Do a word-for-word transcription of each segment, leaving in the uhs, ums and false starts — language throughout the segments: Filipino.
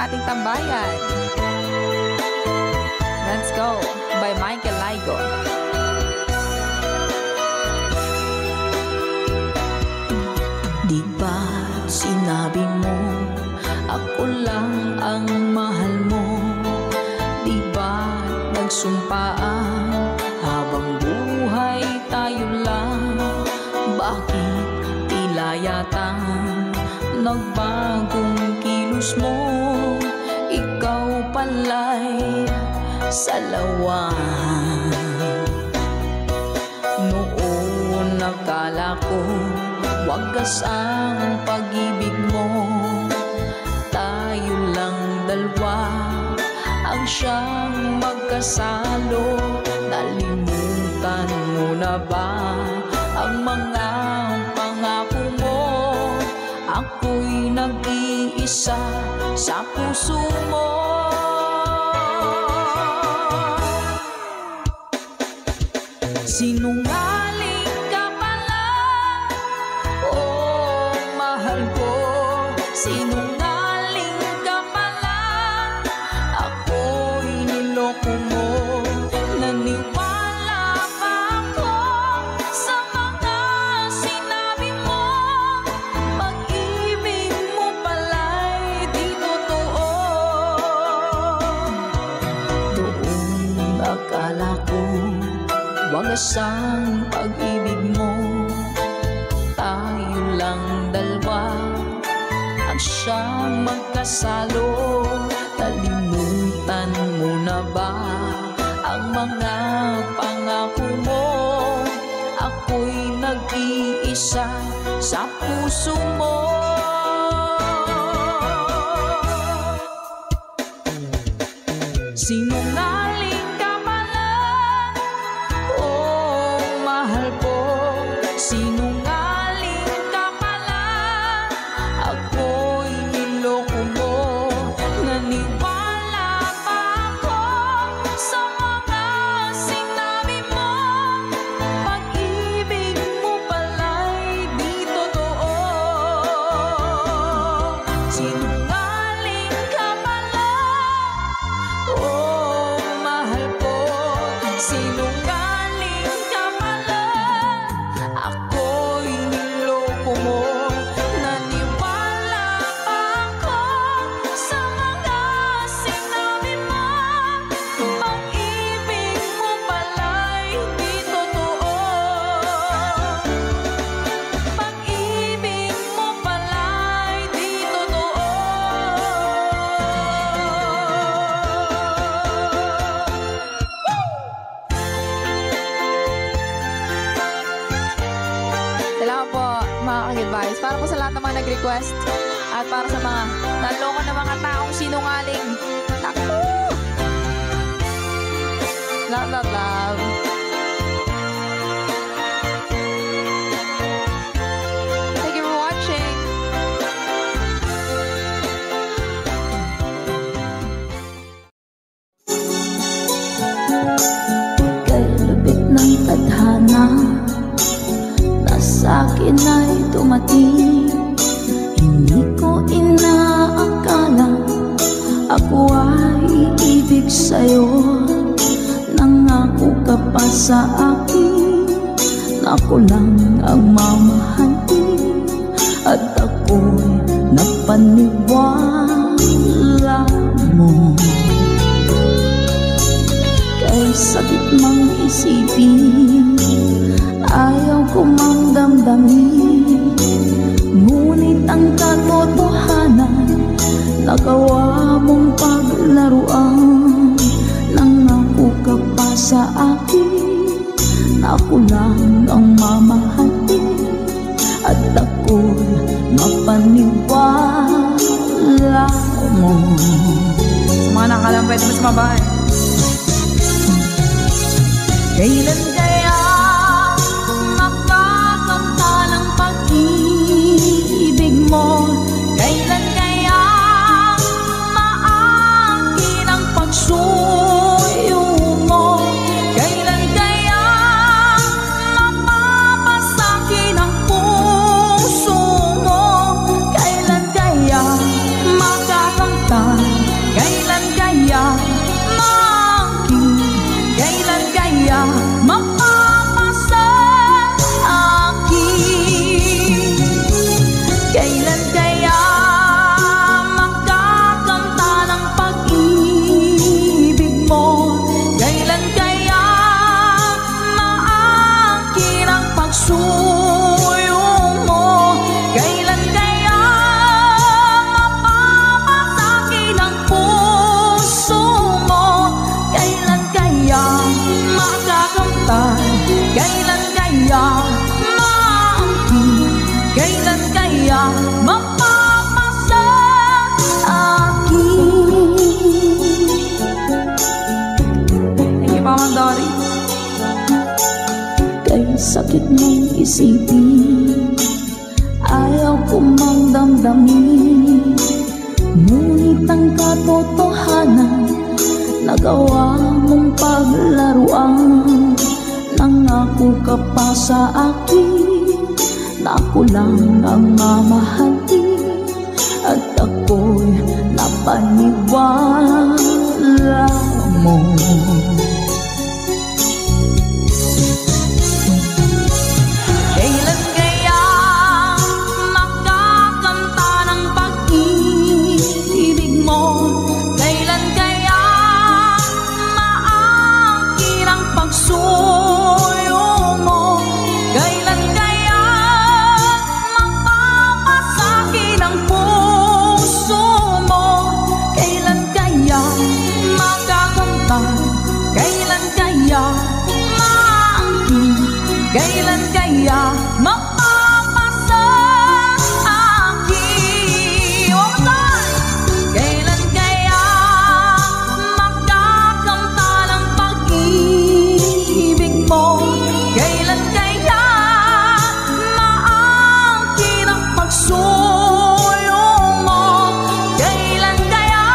sa ating tambayan. Let's Go by Michael Laigo. Di ba sinabi mo ako lang ang mahal mo? Di ba nagsumpaan habang buhay tayo lang? Bakit tila yata nagbagong kilos mo? Ikaw pala'y salawan. Noon nakala ko wagas ang pag-ibig mo. Tayo lang dalawa ang siyang magkasalo. Nalimutan mo na ba ang mga pangako mo? Ako'y nag-iisa sa puso mo. Sinungaling ka pala, oh mahal ko. Sinungaling ka pala, ako'y niloko mo. Naniwala pa ako sa mga sinabi mo. Pag-ibig mo pala'y di totoo. Doon akala ko wagas ang pag-ibig mo. Tayo lang dalawa ang siyang magkasalo. Nalimutan mo na ba ang mga pangako mo? Ako'y nag-iisa sa puso mo. Sinungaling ka pala, oh mahal ko. Sinungaling ka pala, ako'y niloko mo. Naniwala pa ako sa mga sinabi mo. Pag-ibig mo pala'y di totoo. Sinungaling ka pala, oh mahal ko. Sinungaling ka pala, ako'y niloko mo. Naniwala pa ako sa mga sinabi mo. Pag-ibig mo pala'y di totoo. Pag-ibig mo pala'y di totoo. Salamat po mga ka-advice. Para po sa lahat ng mga nag-request at para sa mga naloko na mga taong sinungaling. Naku! Love, love, love. Thank you for watching. Kalabit ng tadhana na sa'kin ay dumating. Hindi ko inaakala ako ay ibig sa'yo. Nangako ka pa sa akin na ako lang ang mamahalin. At ako'y napaniwala mo. Kay sakit mang isipin, ayaw ko mang damdamin. Ngunit ang katotohanan, nagawa mong paglaruan. Nangako ka pa sa akin na ako lang ang mamahalin. At ako'y mapaniwala mo. Sa mga nakalang pwede mo sumabay. Kailan kaya makakamtalang pag-ibig mo? Kailan kaya maangkin ang pagsuyo mo? Kailan kaya mapapasakin ang puso mo? Kailan kaya makakamtalang isipin, ayaw ko mang damdamin. Ngunit ang katotohanan, nagawa mong paglaruan. Nangako ka pa sa akin na ako lang ang mamahalin, at ako'y napaniwala mo. Kailan kaya makakanta ng pag-ibig mo? Kailan kaya maangkin ang pagsuyo mo? Kailan kaya mapapasakin ang puso mo? Kailan kaya makakanta? Kailan kaya maangkin? Kailan kaya mapapasa akin? One more time! Kailan kaya makakamta ng pag-ibig mo? Kailan kaya maangkin ang pagsulong mo? Kailan kaya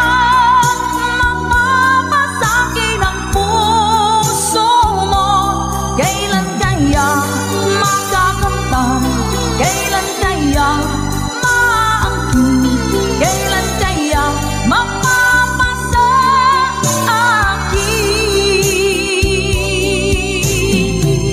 mapapasakin ang puso mo? Kailan kaya makakamtan? Kailan kaya maangkin? Kailan kaya mapapasa akin?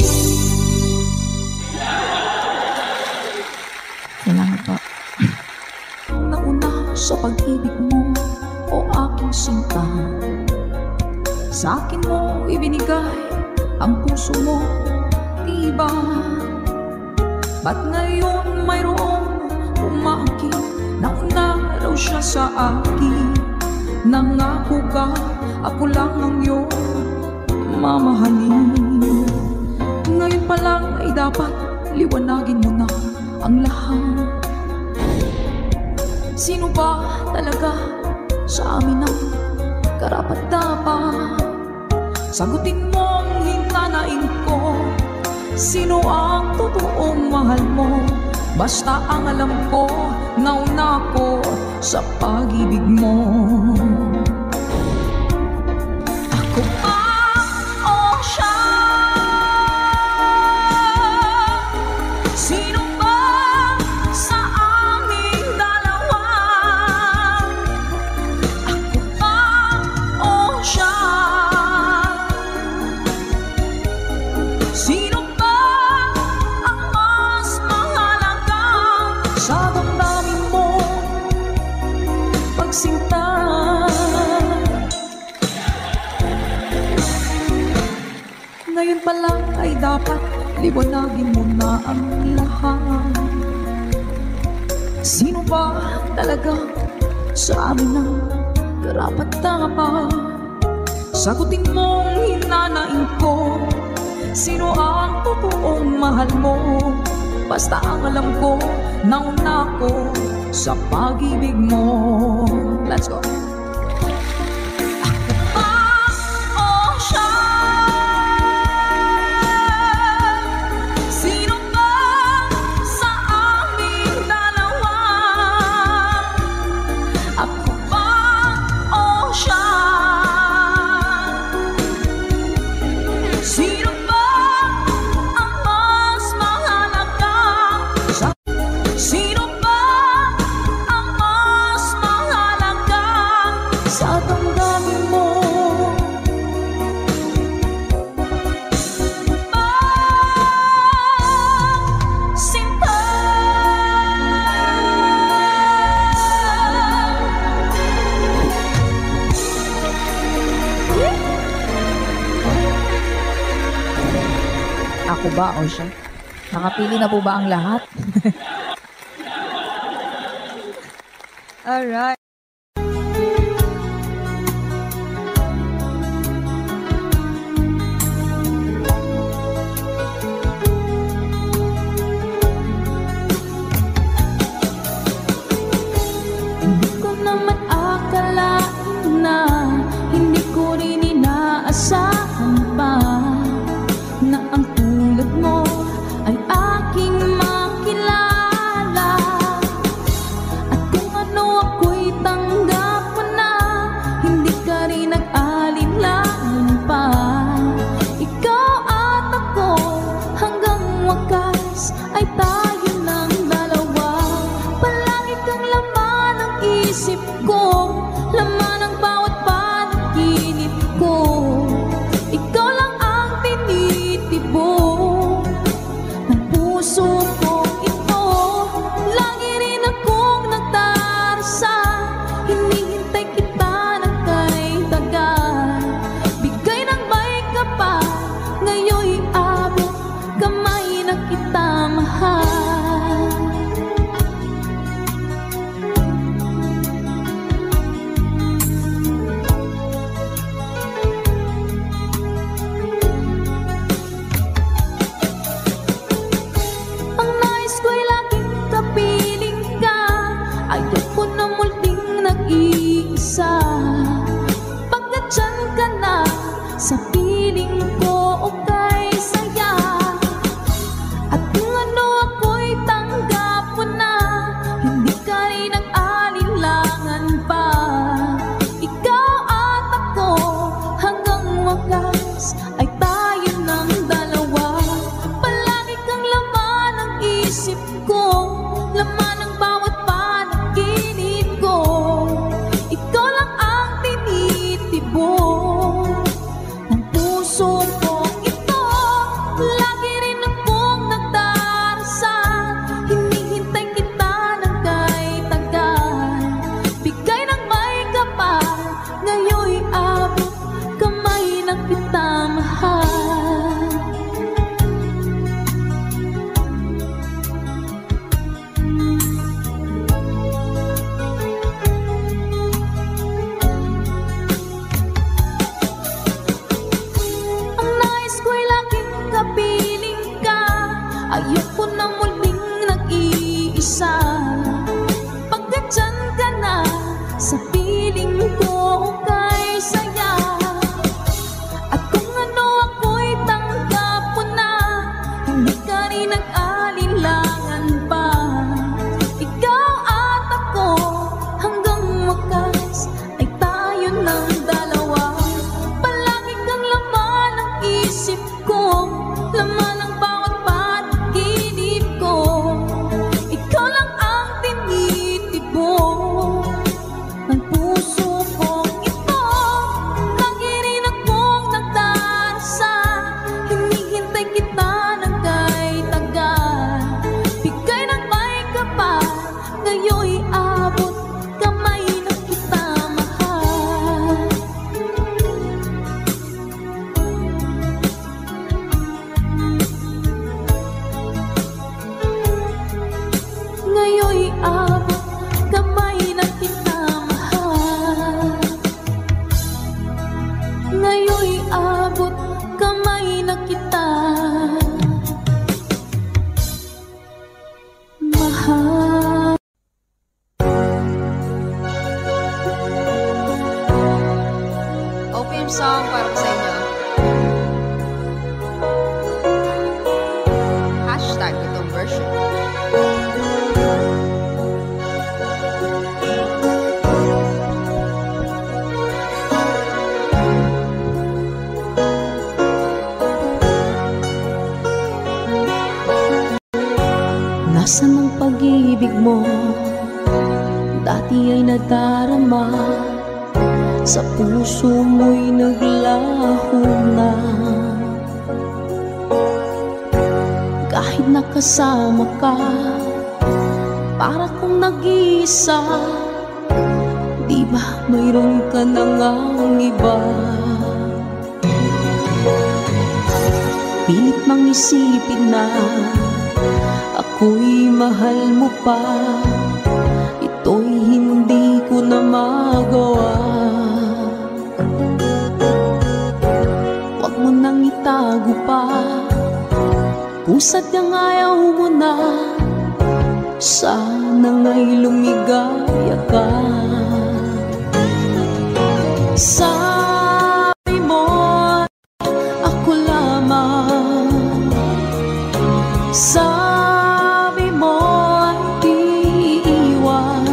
Salamat po. Nauna sa pag-ibig mo, o aking sinta. Sa akin mo ibinigay ang puso mo, diba? Ba't ngayon mayroong umaangkin? Nauna raw siya sa akin. Nangako ka, ako lang ang iyong mamahalin. Ngayon pa lang ay dapat liwanagin mo na ang lahat. Sino ba talaga sa amin ang karapat-dapat? Sagutin mong hintanain ko, sino ang totoong mahal mo? Basta ang alam ko, nauna ko sa pag-ibig mo. Ako ba o siya? Sino ba sa aming dalawa? Ako ba o siya? Sino ba ang mas mahalaga Sa damdamin mo, pagsinta. Ngayon pa lang ay dapat liwanagin mo na ang lahat. Sino ba talaga sa amin ang karapat-dapat? Sagutin mong hinanain ko, sino ang totoong mahal mo? Basta ang alam ko, nauna ko sa pag-ibig mo. Let's go. ba o siya? Sino ba sa aming dalawa? Ako ba o siya? Sino ba ang mas mahalaga? Sino ba ang mas mahalaga? Sa damdamin mo, Sinta. Ako ba o siya? Nakapili na po ba ang lahat? Alright. hindi ko naman akalain na, hindi ko rin inaasahan pa, na ang tulad mo ay aking Ngayon'y abot kamay na kita mahal. Ngayon'y abot kamay na kita mahal. O P M song para po sa inyo. Hashtag itong version. Nasaan ang pag-ibig mo? Dati ay nadarama, sa puso mo'y naglaho na. Kahit nakasama ka, para kong nag-iisa. Di ba mayroon ka na ngang iba? Pilit mang isipin na ako'y mahal mo pa, ito'y hindi ko na magawa. Huwag mo nang itago pa, pusat niyang ayaw mo na, sana nga'y lumigaya ka. Sabi mo, ako lamang. Sabi mo ay di iwan.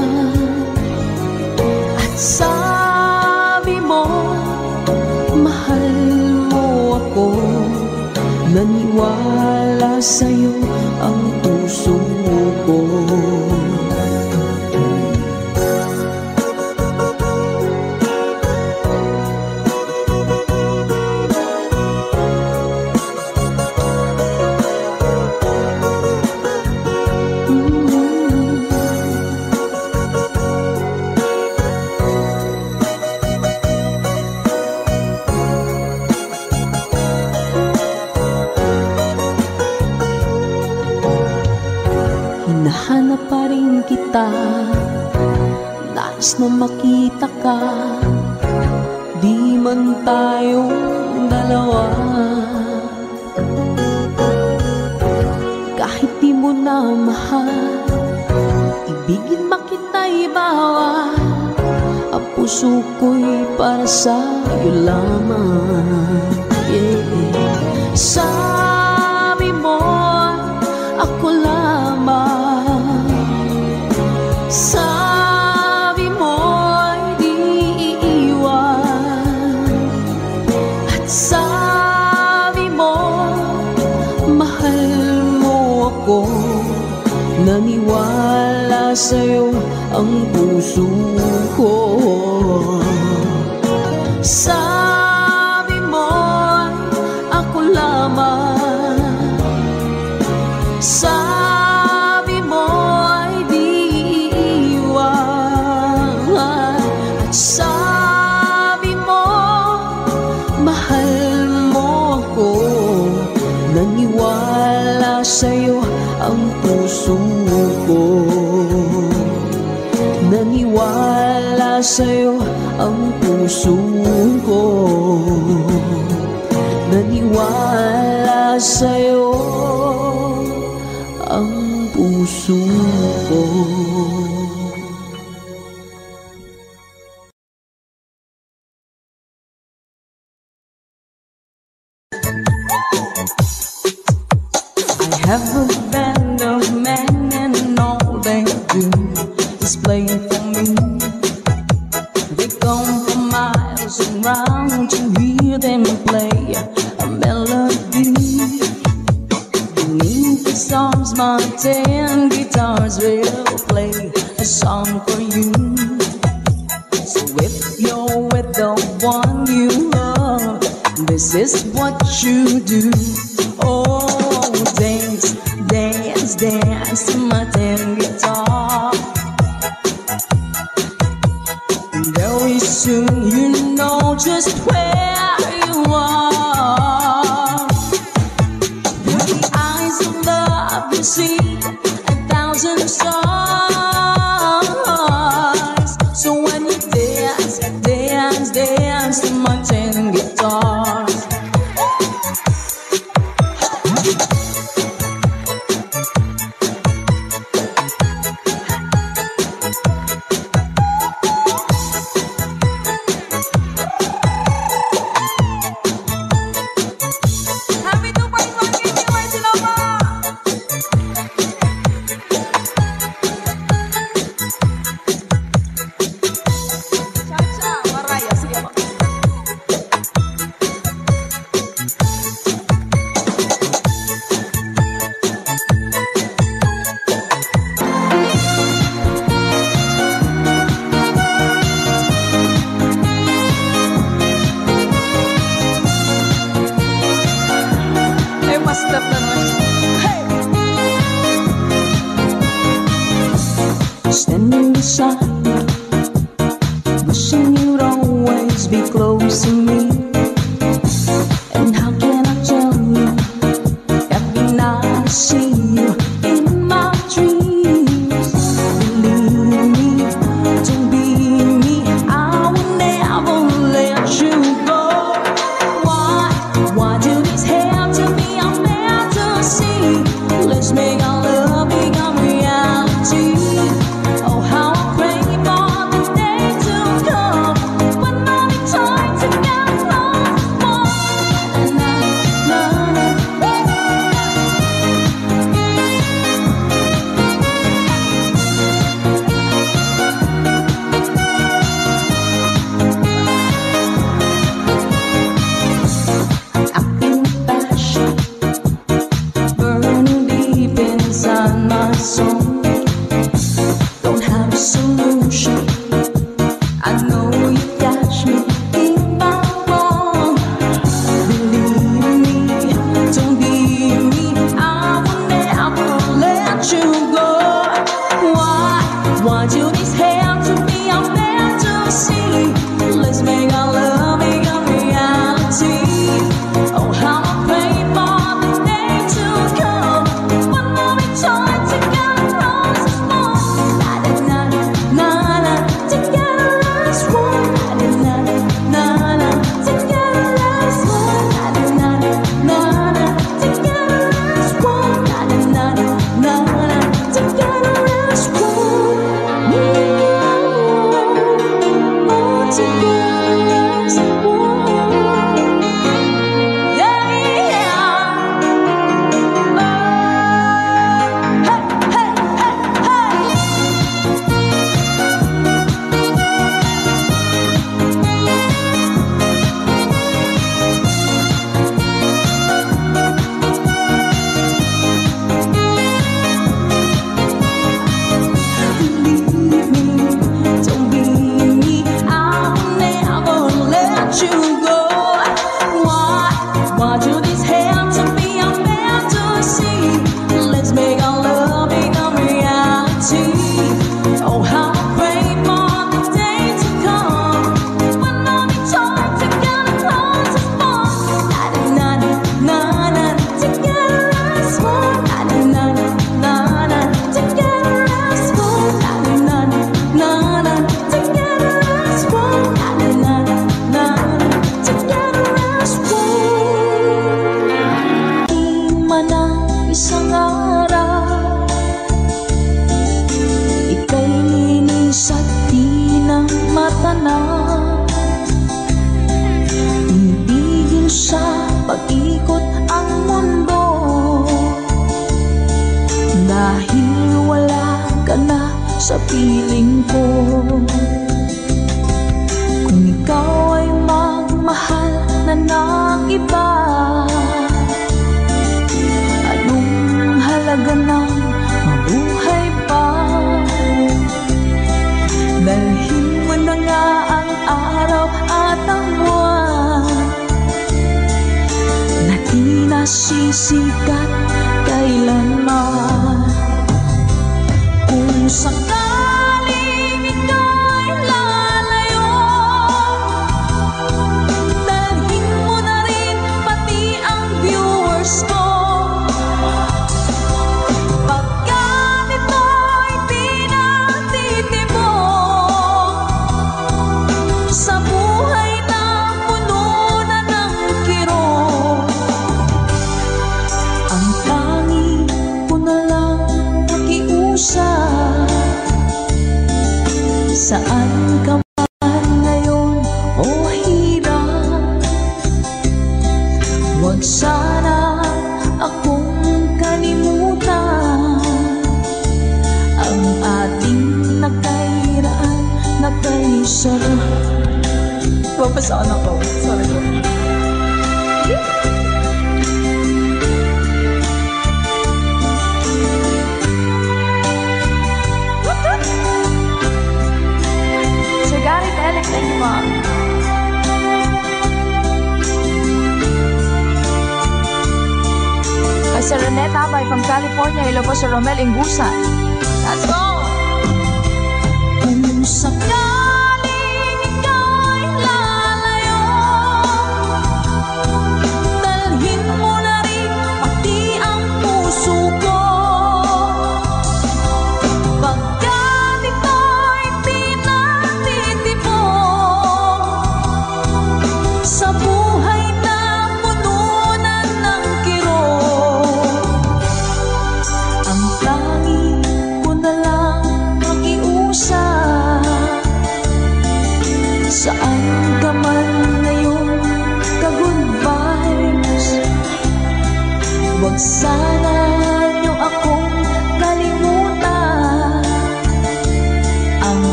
At sabi mo, mahal mo ako. Naniwala sa'yo ang puso ko. Hinahanap pa rin kita, nais na makita ka, di man tayong dalawa. Kahit di mo na mahal, ibigin makita'y bawal. Ang puso ko'y para sa'yo lamang, yeah. Sabi mo, ako lamang. Sabi mo ay di iiwan. At sabi mo, mahal mo ako. Naniwala sa'yo ang puso ko. Sabi mo, ako lamang. Sabi mo ay di iiwan. At sabi mo, mahal mo ako. Naniwala sa'yo ang puso ko. Naniwala sa'yo ang puso ko. Naniwala sa'yo ang puso ko. I have a band of men and all they do is play for me. They come for miles around to hear them play a melody. Beneath the stars, my ten guitars will play a song for you. So if you're with the one you love, this is what you do. Oh, dance, dance, dance to my ten guitar. Very soon you know just where you are. With the eyes of love you see a thousand stars. standing beside you, wishing you'd always be close to me. And how can I tell you, every night I see you in my dreams. Believe me, don't be me, I will never let you go. Why, why do this have to be a fantasy? Let's make our love become reality. Oh, how I pray for the day to come when I'll be trying to get close more. Na, na, na, I feel passion burning deep inside my soul. Don't have a solution, I know you catch me if I'm wrong. Believe me, don't be me, I will never let you go. Why, why do this have to be a fantasy? Let's make our love become reality. Oh, how I pray for the day to come when we'll be trying to get close as more. Na na na na, together as one. Na na na na, together as one. Na na na na, together as one. Na na na na, together as one. Oh, together as one. Yeah, yeah. Oh, hey, hey, hey, hey. Believe me, don't be me, I will never let you go. Why, why do this have to be a fantasy? Let's make our love become reality. Oh, how I pray for the day to come when I'll be trying to get close as one. Na na na na, together as one. Na na na na, together as one. Na na na na, together as one. Na na na na, together as one. Di man ang isang araw, ika'y linis at di na matanaw. Tinipigil sa pag-ikot ang mundo, dahil wala ka na sa piling ko. Kung ikaw ay magmahal na ng iba, anong halaga ng mabuhay pa? Dalhin mo na nga ang araw at ang buwan na di nasisikat kailanman. Kung sakaling ika'y lalayo, dalhin mo na rin pati ang viewers ko. Pagkat ito'y di natitibok sa buhay na puno na ng kirot, ang tangi ko na lang pakiusap. Saan ka man ngayon o hirap, huwag sana akong kalimutan. Ang ating nakairaan, nakaisarap. Papasaan ako, sorry po. Sir Gary Telek, thank you, ma'am. Kay Sir Reneta Abay from California, hello po Sir Romel Ingusan. Let's go!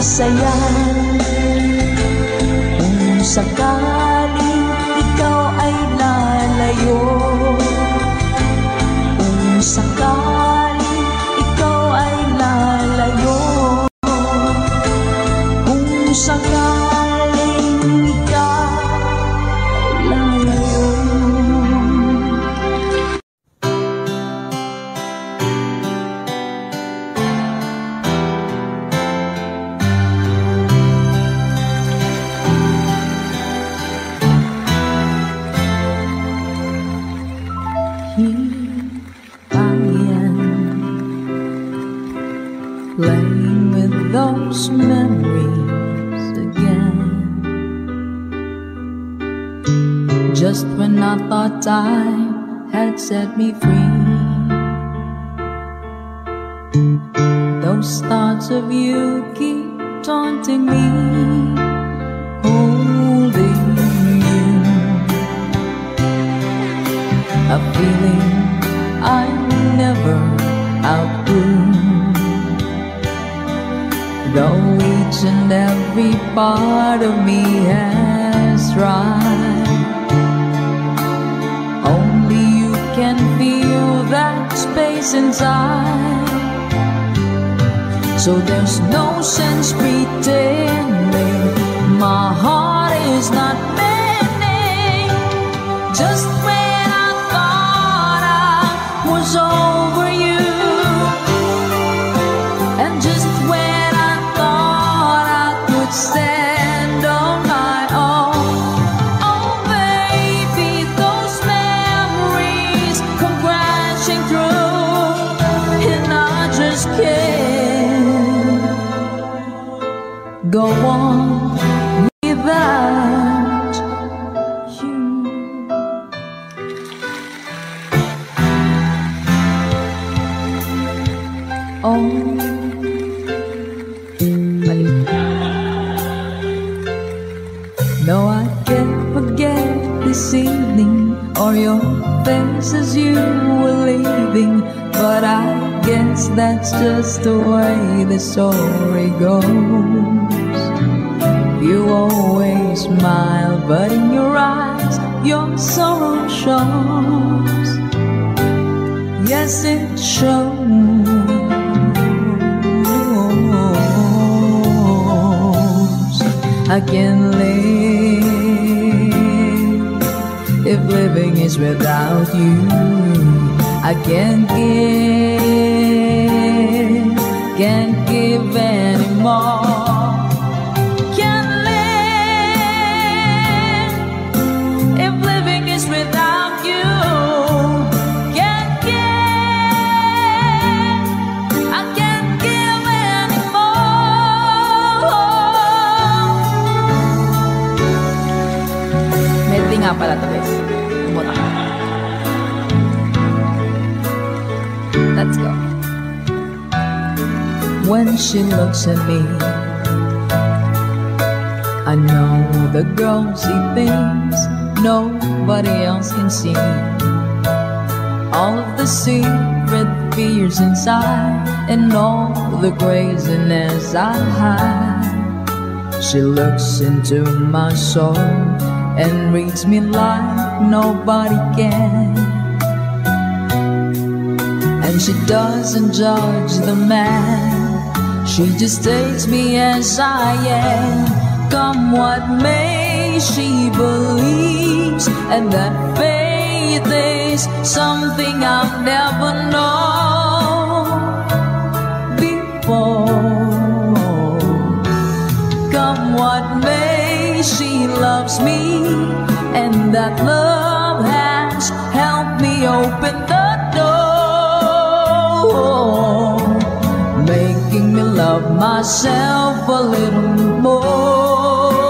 saya. Kung sakaling ikaw ay lalayo, kung sakaling ikaw ay lalayo, kung sakaling ikaw lalayo. Playing with those memories again, just when I thought time had set me free. Those thoughts of you keep taunting me, holding you, a feeling I never outgrew. Though each and every part of me has tried, only you can feel that space inside. So there's no sense pretending my heart is not mending. Just when I thought I was over you, and just when stand on my own, oh baby, those memories come crashing through, and I just can't go on without you. Oh, no, I can't forget this evening or your face as you were leaving, but I guess that's just the way the story goes. You always smile, but in your eyes your sorrow shows. Yes, it shows. I can live if living is without you. I can't give, can't give anymore. Can't live if living is without you. Can't give, I can't give anymore. Medley nga pala to, guys. Bumota ka. Let's go. When she looks at me, I know the girl see things nobody else can see. All of the secret fears inside, and all the craziness I hide. She looks into my soul and reads me like nobody can. And she doesn't judge the man, she just takes me as I am. Come what may, she believes, and that faith is something I've never known before. Come what may, she loves me, and that love has helped me open the door, making me love myself a little more.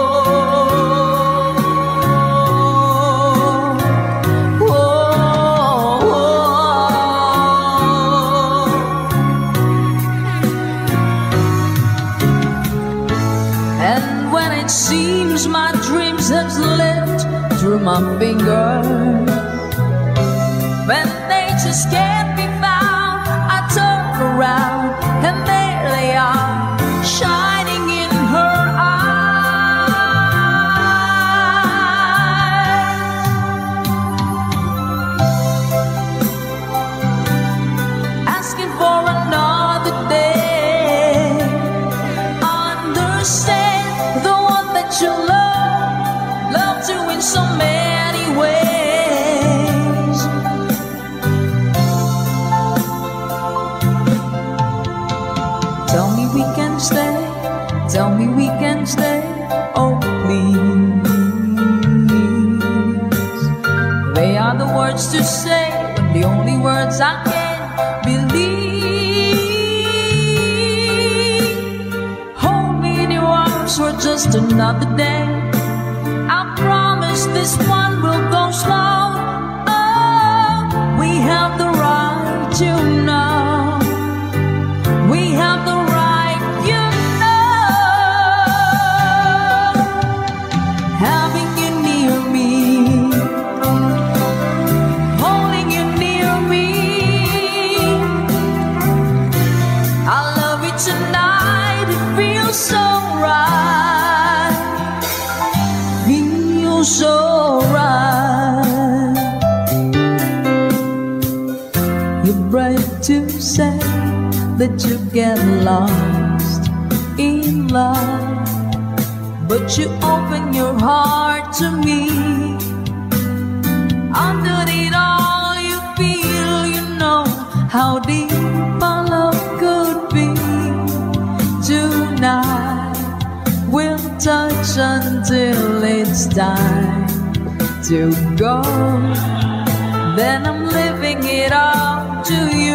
And when it seems my dreams have slipped through my fingers, when they just can't be found, I turn around and there they are, shining in we can stay. Tell me we can stay. Oh please. They are the words to say, but the only words I can believe. Hold me in your arms for just another day. I promise this one will go slow. Oh, we have the right to know. We have the right, you know. Having you near me, holding you near me. I love you tonight, it feels so right. Feels so right. You're brave to say that you get lost in love, but you open your heart to me. Underneath all you feel, you know how deep our love could be. Tonight we'll touch until it's time to go. Then I'm living it up to you.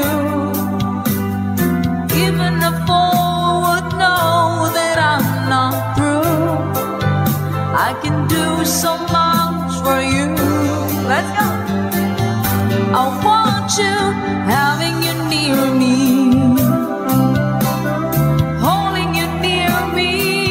Even a fool would know that I'm not through. I can do so much for you. Let's go. I want you, having you near me, holding you near me.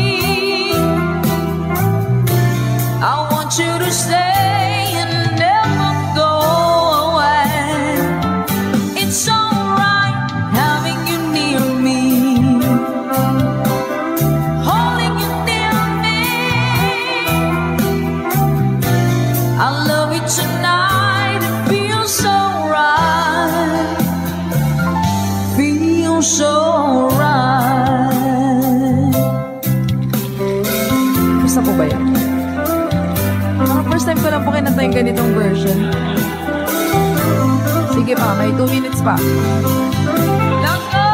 I want you to stay and never go away. It's alright having you near me, holding you near me. I love you tonight, it feels so right. Feels so right. Gusto po ba yun? First time ko lang po kinanta yung ganitong version. Sige pa, may two minutes pa. Let's go!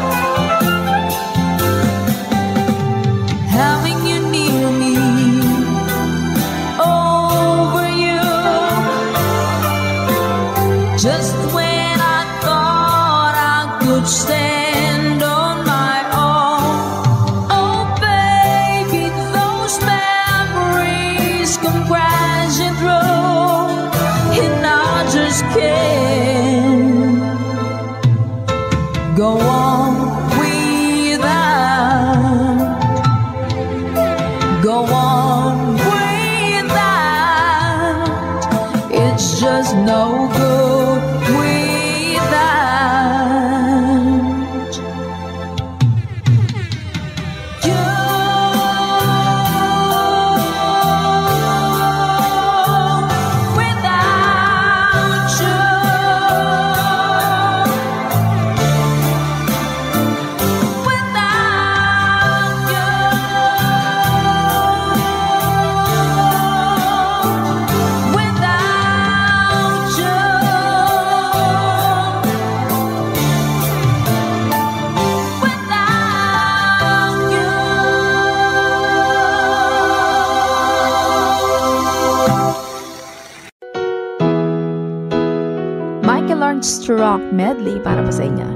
Having you near me, over you. Just when I thought I could stand on my own. Oh baby, those memories come crashing through, and I just can't go on without, go on without. It's just no good without you. Without you, without you, without you, without you. Michael Armstrong medley para po sa inyo.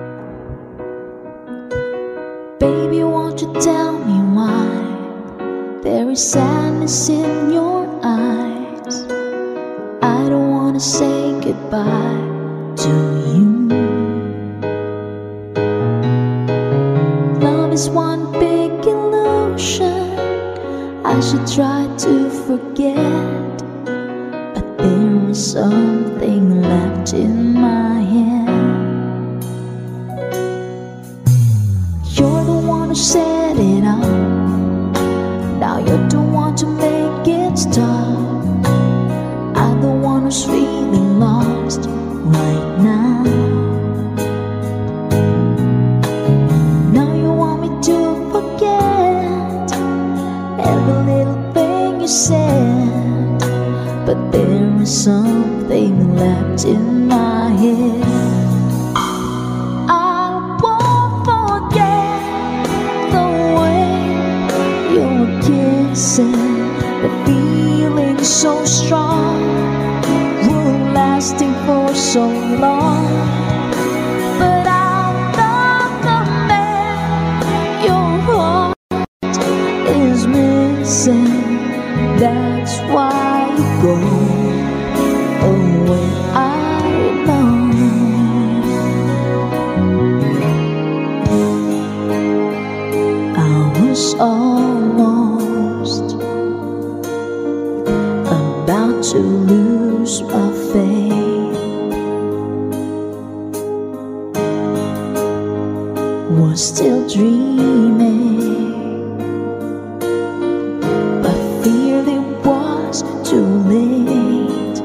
Baby, won't you tell me why there is sadness in your eyes? I don't wanna say goodbye to you. Love is one big illusion. I should try to forget, but there is something left in my hand. You're the one who set it up. Now you're the one to make it stop. I'm the one who's really lost right now. Now you want me to forget every little thing you said, but there is something left in my head. I won't forget so long, but I'm not the man your heart is missing. That's why you go away. I know I was almost about to lose my faith, was still dreaming, but feared it was too late.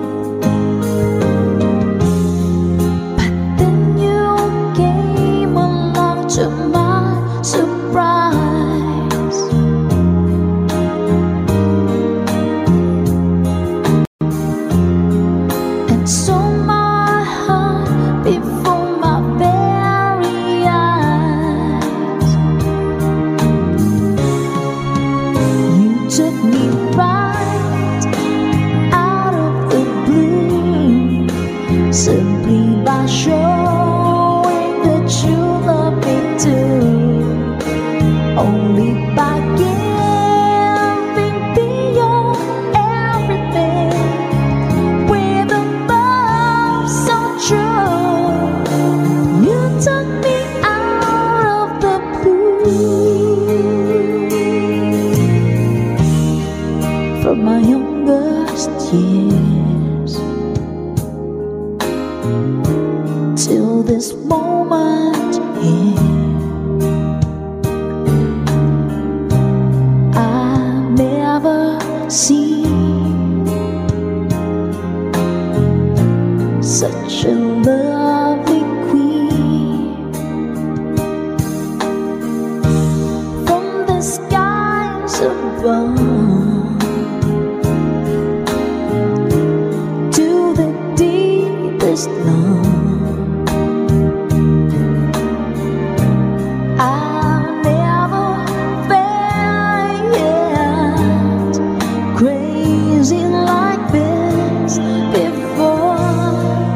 But then you came along to my surprise, and so my heart before my very eyes. You took me right out of the blue, simply by showing that you love me too, only by giving me your everything with a love so true. You took me out of the blue, from my youngest years till this moment here. I've never seen such a lovely queen. From the skies above to the deepest love, I've never felt crazy like this before.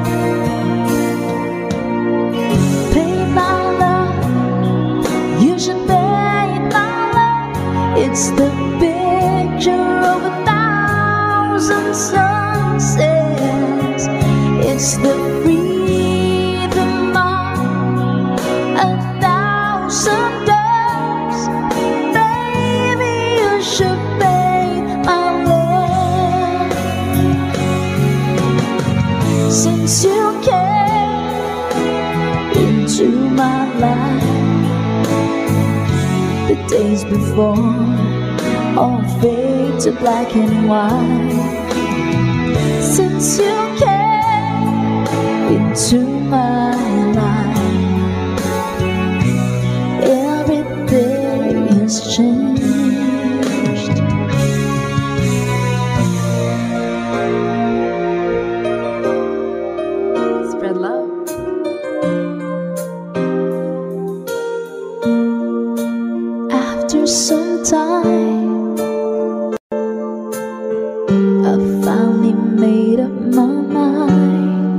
Pay my love, you should pay my love. It's the picture of a thousand sunsets. It's the freedom of a thousand days. Baby, you should pay my love. Since you came into my life, the days before all fade to black and white. Since you came into my life, everything has changed. Spread love. After some time, I finally made up my mind.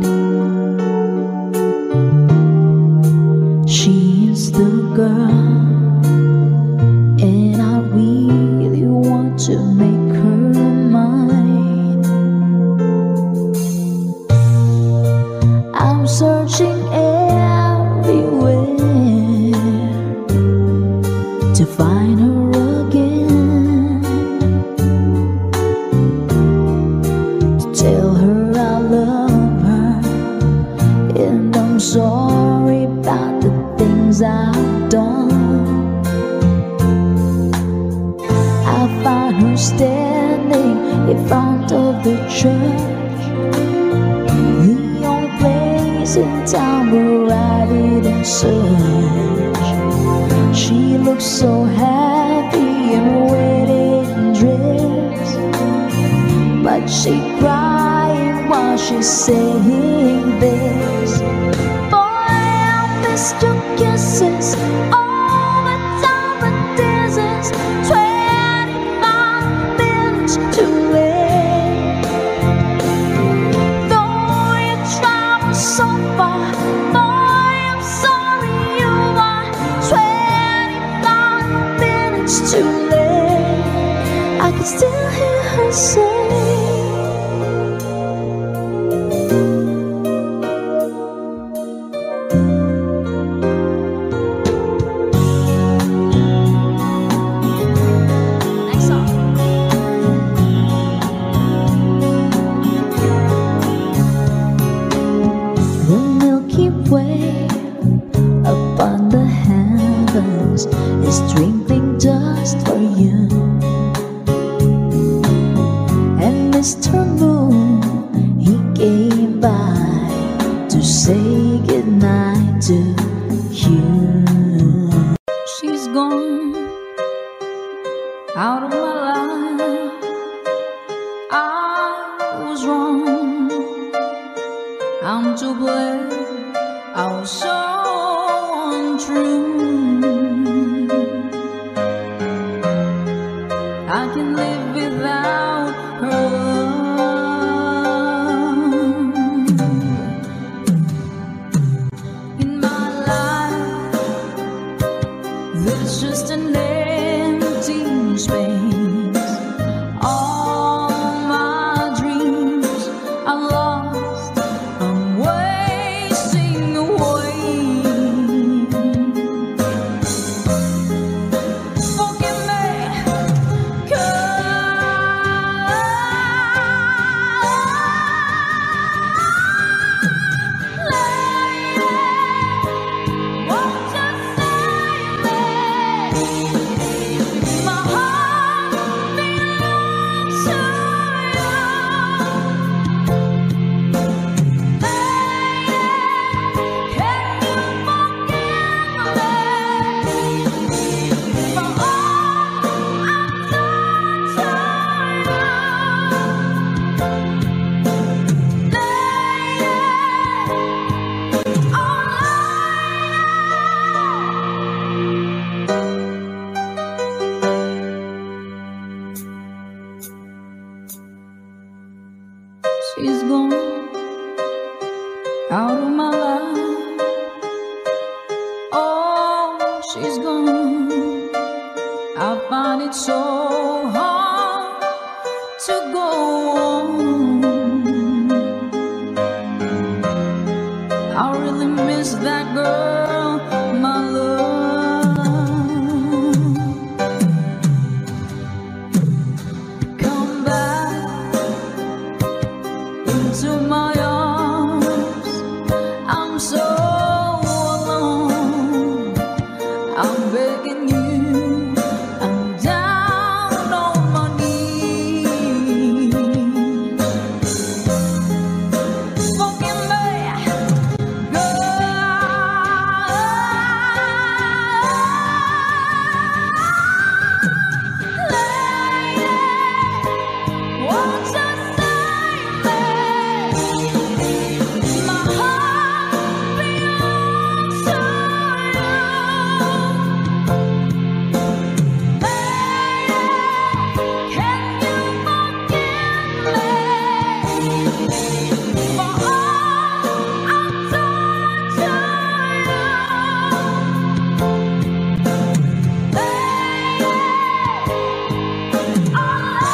She is the girl, and I really want to make her mine. I'm searching everywhere to find her again, to tell her I love her, and I'm sorry about the things I've done. I find her standing in front of the church, the only place in town where I didn't search. She looks so happy in her wedding dress, but she crying while she's saying this. Boy, I missed your kisses, all the time, but this is twenty-five minutes too late. Though you try so untrue. I can live without her love. In my life, there's just an empty space. All my dreams are lost, I'm wasting away. Forgive me, 'cause lady, won't you save me? My heart belongs to you. Lady, can you forgive me for all I've done to you? Lady, oh she's gone out of my life. Oh, she's gone. I find it so hard to go on. I really miss that girl, my love. Come back into my arms. I'm so alone. I'm begging you. I'm down on my knees. Forgive me, lady, won't you save me? My heart belongs to you. Lady, can you forgive me for all I've done to you? Lady, oh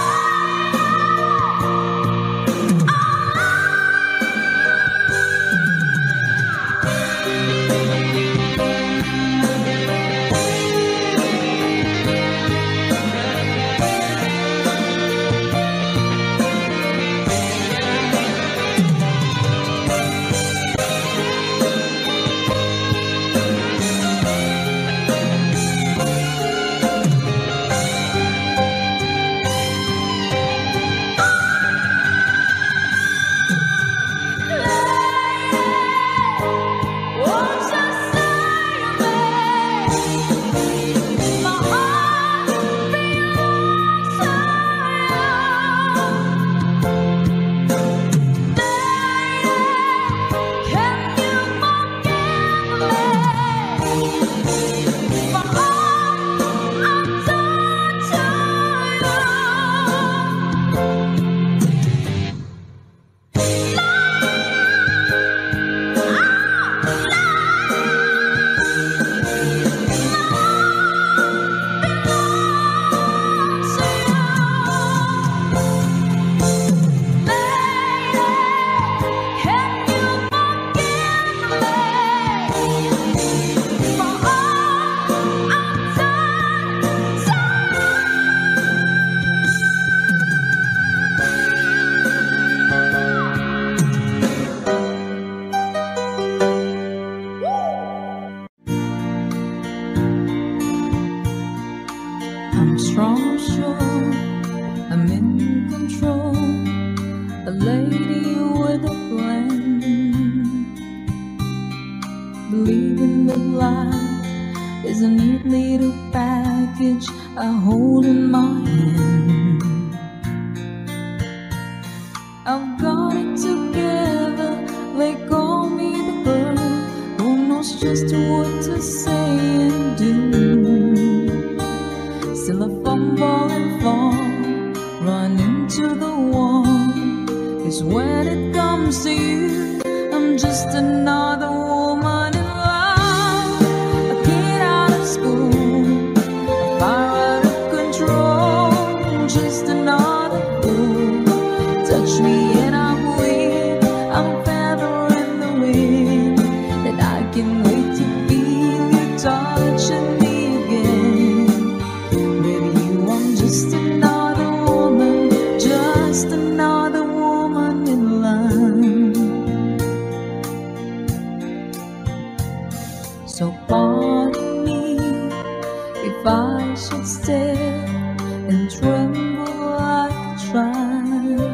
won't you save me? My heart belongs to you. Lady, can you forgive me for all I've done to I'm strong, I'm sure, I'm in control, a lady with a plan. Believing that life is a neat little package I hold in my hand. I've got it together, they call me the girl who knows knows just what to say and do. Still I fumble and fall, run into the wall. It's when it comes to you, I'm just another woman in love. A kid out of school, fire out of control, just another fool. Touch me and I'm weak, I'm a feather in the wind, and I can wait to feel you touching me again. With you I'm just another woman, just another woman in love. So pardon me if I should stare and tremble like a child.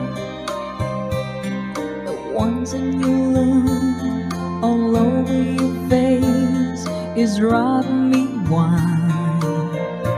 The ones in your look all over your face is driving me wild.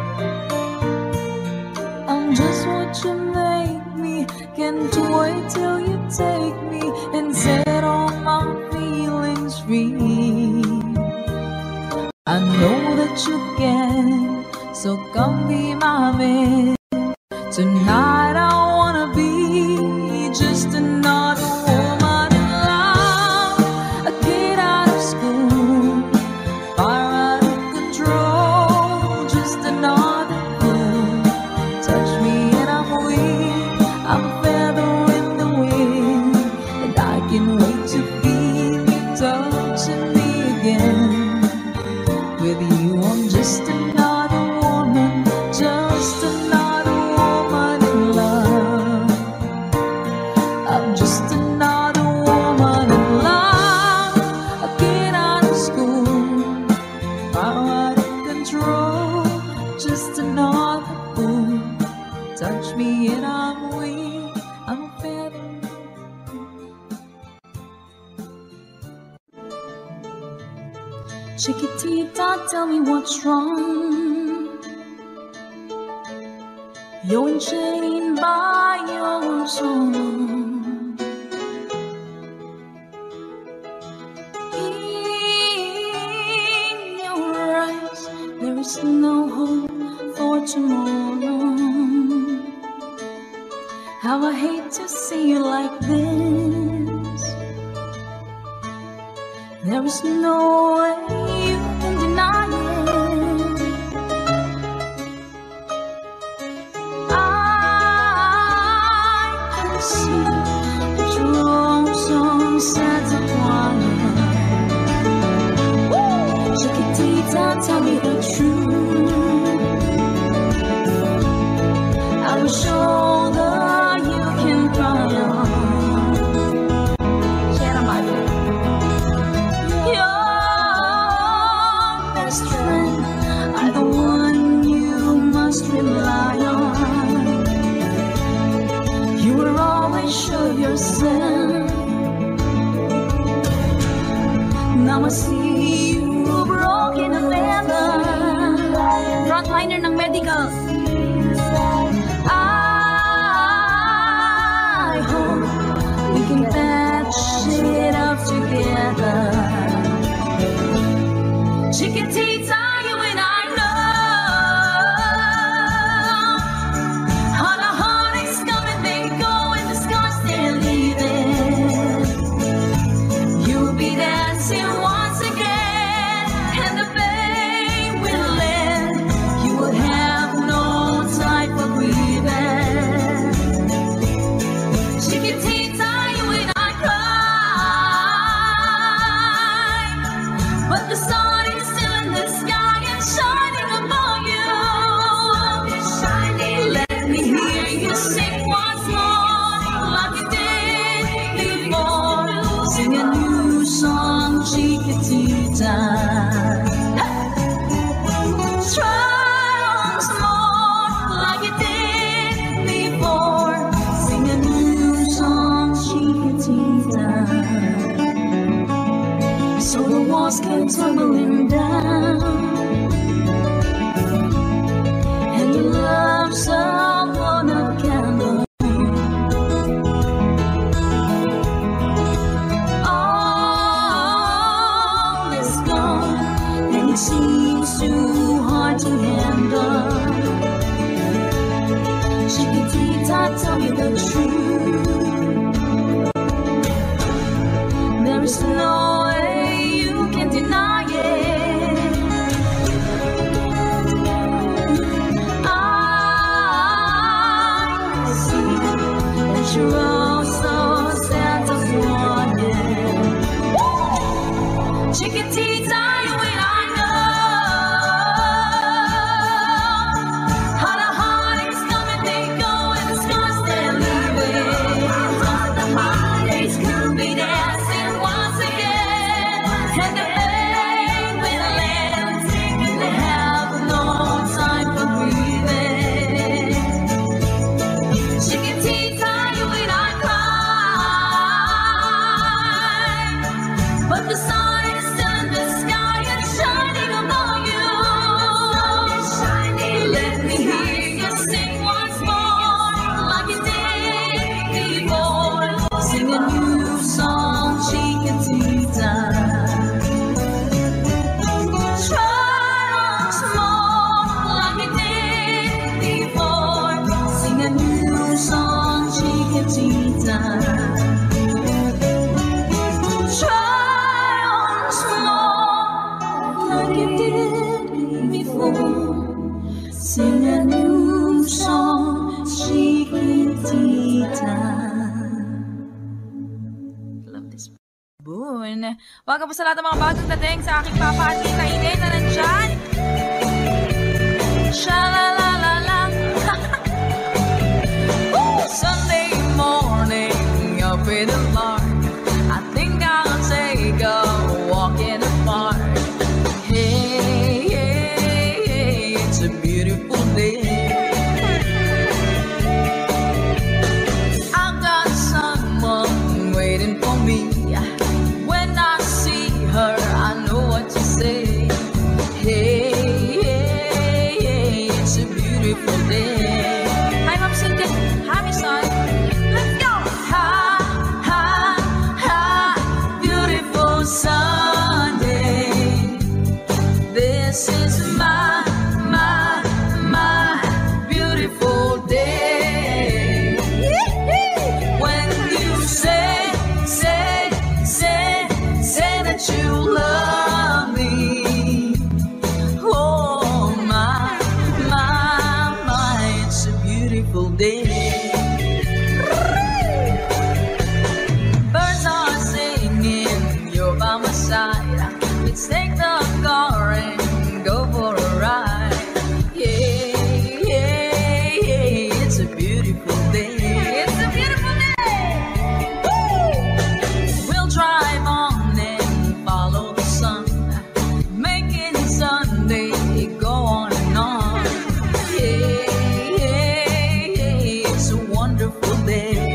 I'm just what you make me, can't wait till you take me and set all my feelings free. I know that you can, so come be my man. Tonight I wanna be just another woman in love. A kid out of school, fire out of control, just another fool. Touch me and I'm weak, I'm a feather in the wind, and I can wait to feel you touching me again. With you I'm just another woman, just another woman in love. I'm just another woman in love. A kid out of school, far out of control, just another fool. Touch me and I'm weak, I'm a feather. Chiquitita, tell me what's wrong. You're enchained by your song. In your eyes, there is no hope for tomorrow. How I hate to see you like this. There is no way you can deny it. I can see that you're all so sad and quiet. Chiquitita, tell me the truth. I will shoulder you can cry on. I'm the one you must rely on. You were always sure of yourself. Now I see you broken a feather. Frontliner ng medical. I hope we can patch it up together. Chiquitita, you and I know how the heartaches come and they go, and the scars they're leaving. You'll be dancing once again, and the pain will end. You will have no time for grieving. Chiquitita, you and I cry, but the sun shining above you. Let me hear you sing once more, like you did before. Sing a new song, Chiquitita. Try once more, like you did before. Sing a new song, Chiquitita. So the walls came tumbling down, and your love's all on a candle. All is gone. seems too hard to handle. Chiquitita, tell me the truth. There is no way you can deny it. I see that you're also Santa's wanted. Chiquitita, you and I know how the holidays come and they go, and the stars they're leaving. All the holidays could be dancing once again, and the pain will end, and they have no time for breathing. Chiquitita, you and I cry, but the sun is still in the sky and shining above you. Let me hear you sing once more, like you did before. Sing a new song, Chiquitita. Try once more, like you did before. Sing a new song, Chiquitita. Try once more, like you did before. Sing a new song, Chiquitita. Love this. Boon. Welcome po sa lahat ng mga bagong dating sa aking papati na ine na nandyan. Sha-la-la-la-la. Woo! Sunday morning, up in the park. I think I'll take a walk in the park. Hey, hey, hey, it's a beautiful day. I've got someone waiting for me. When I see her, I know what to say. Hey, hey, hey, it's a beautiful day. Hi, Mom Cynthia. Hi, my son. Let's go. Ha, ha, ha, beautiful Sunday. This is my, my, my beautiful day. When you say, say, say, say that you love me. Oh my, my, my, it's a beautiful day. Birds are singing, you're by my side. Let's take the car and go for a ride. Yeah, yeah, yeah, it's a beautiful day. It's a beautiful day. Woo! We'll drive on and follow the sun, making Sunday go on and on. Yeah, yeah, yeah, it's a wonderful day.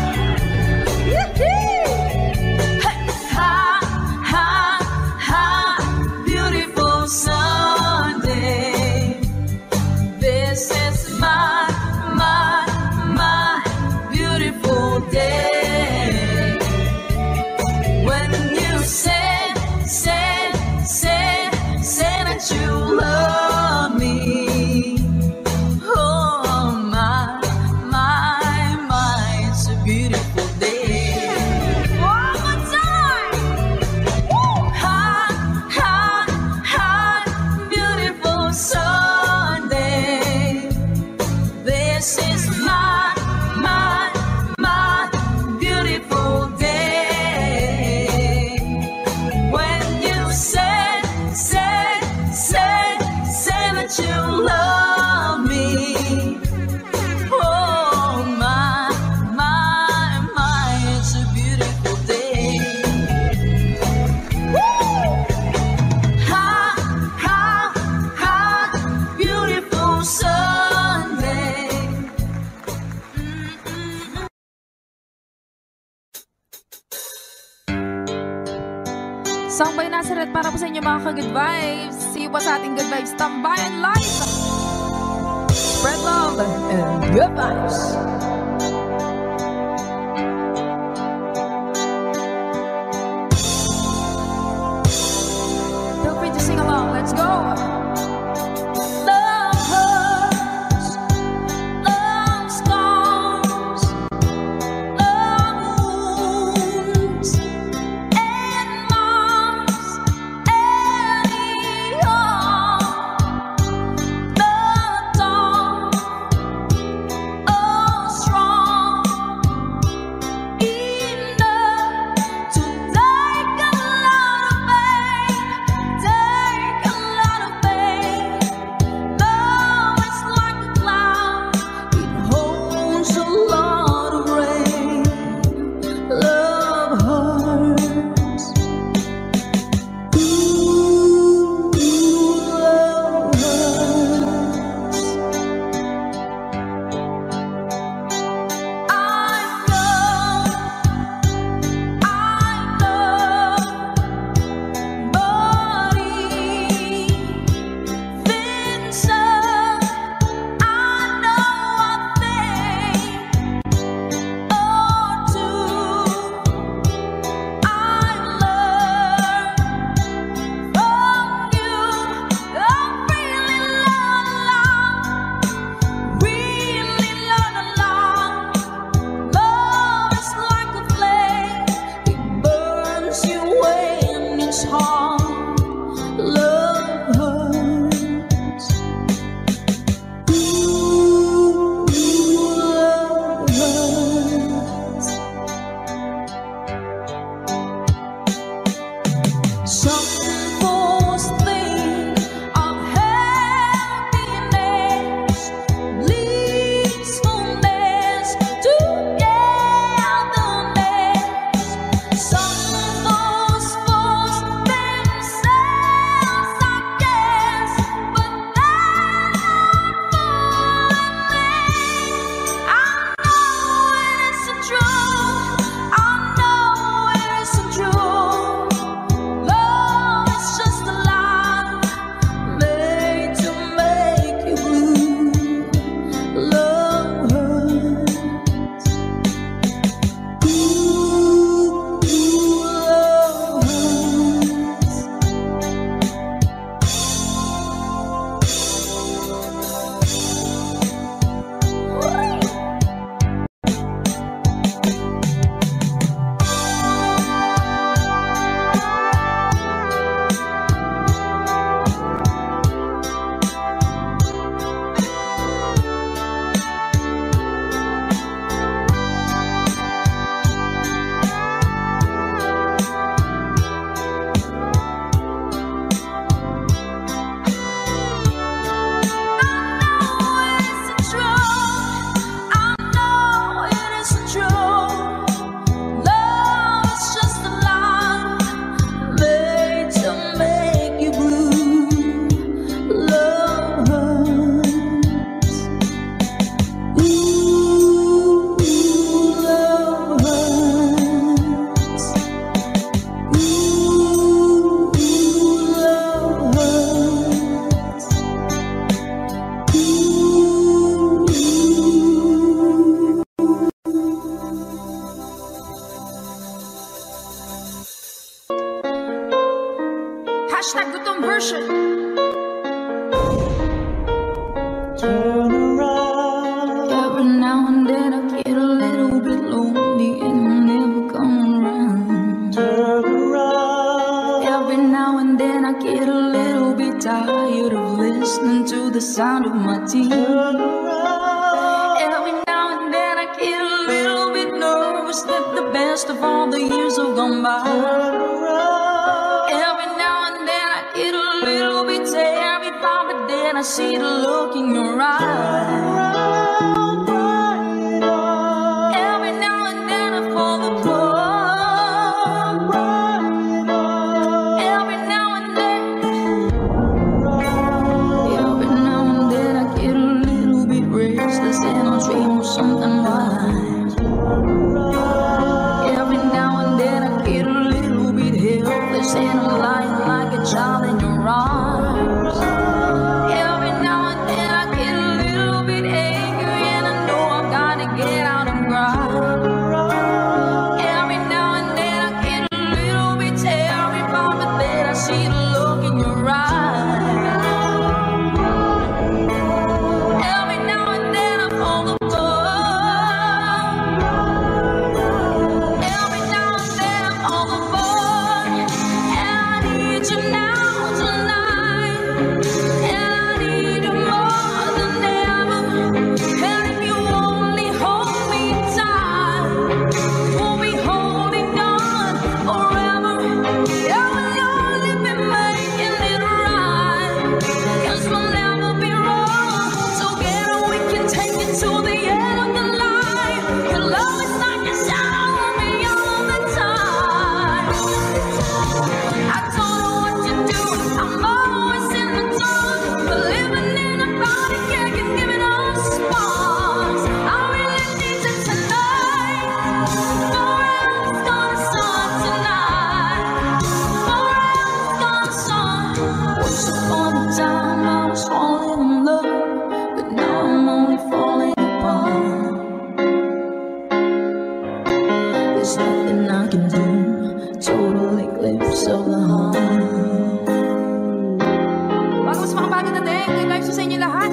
Hey, ha, ha, ha, beautiful Sunday. This is my, my, my beautiful day. When you say, say, say, say that you love me. Oh my, my, my, it's a beautiful day. One more time. Woo! Ha, ha, ha, beautiful Sunday. This is my, my, my beautiful day. When you say, say, say, say that you love me. Oh my, my, my, it's a beautiful day. Woo! Ha, ha, ha, beautiful Sunday. Song by Nazareth para po sa inyo mga ka-good vibes. See you po sa ating Good Vibes Tambayan Live. Spread love and good vibes. Feel free to sing along. Let's go. ko tong version. Turn around. Every now and then I get a little bit lonely and I'll never come around. Turn around. Every now and then I get a little bit tired of listening to the sound of my tears. Turn around. Every now and then I get a little bit nervous that the best of all the years have gone by. Turn around. Every now and then I get a little bit terrified, but then I see the look in your eyes. Every now and then I fall apart. Every now and then, every now and then I get a little bit restless and I dream of something wild. Every now and then I get a little bit helpless and I'm lying like a child in your arms. Every now and then I get a little bit angry and I know I've got to get out and cry. Every now and then I get a little bit terrified, but then I see the look in your eyes. Every now and then I fall apart. Every now and then I fall apart. And I need you now tonight. And I need you more than ever. And if you only hold me tight, we'll be holding on forever. Yeah, we'll only be making it right. 'Cause we'll never be wrong. Together we can take it to the end of the line. Your love is like a shadow on me all the time. I don't know what to do. I'm always in the dark, but living in a body can't give it all sparks. I really need you tonight. Forever's gonna start tonight. Forever's gonna start. Once upon a time I was falling in love, but now I'm only falling apart. There's nothing I can do. Total eclipse of the heart. Bago mas makabago na din, good vibes sa inyo lahat.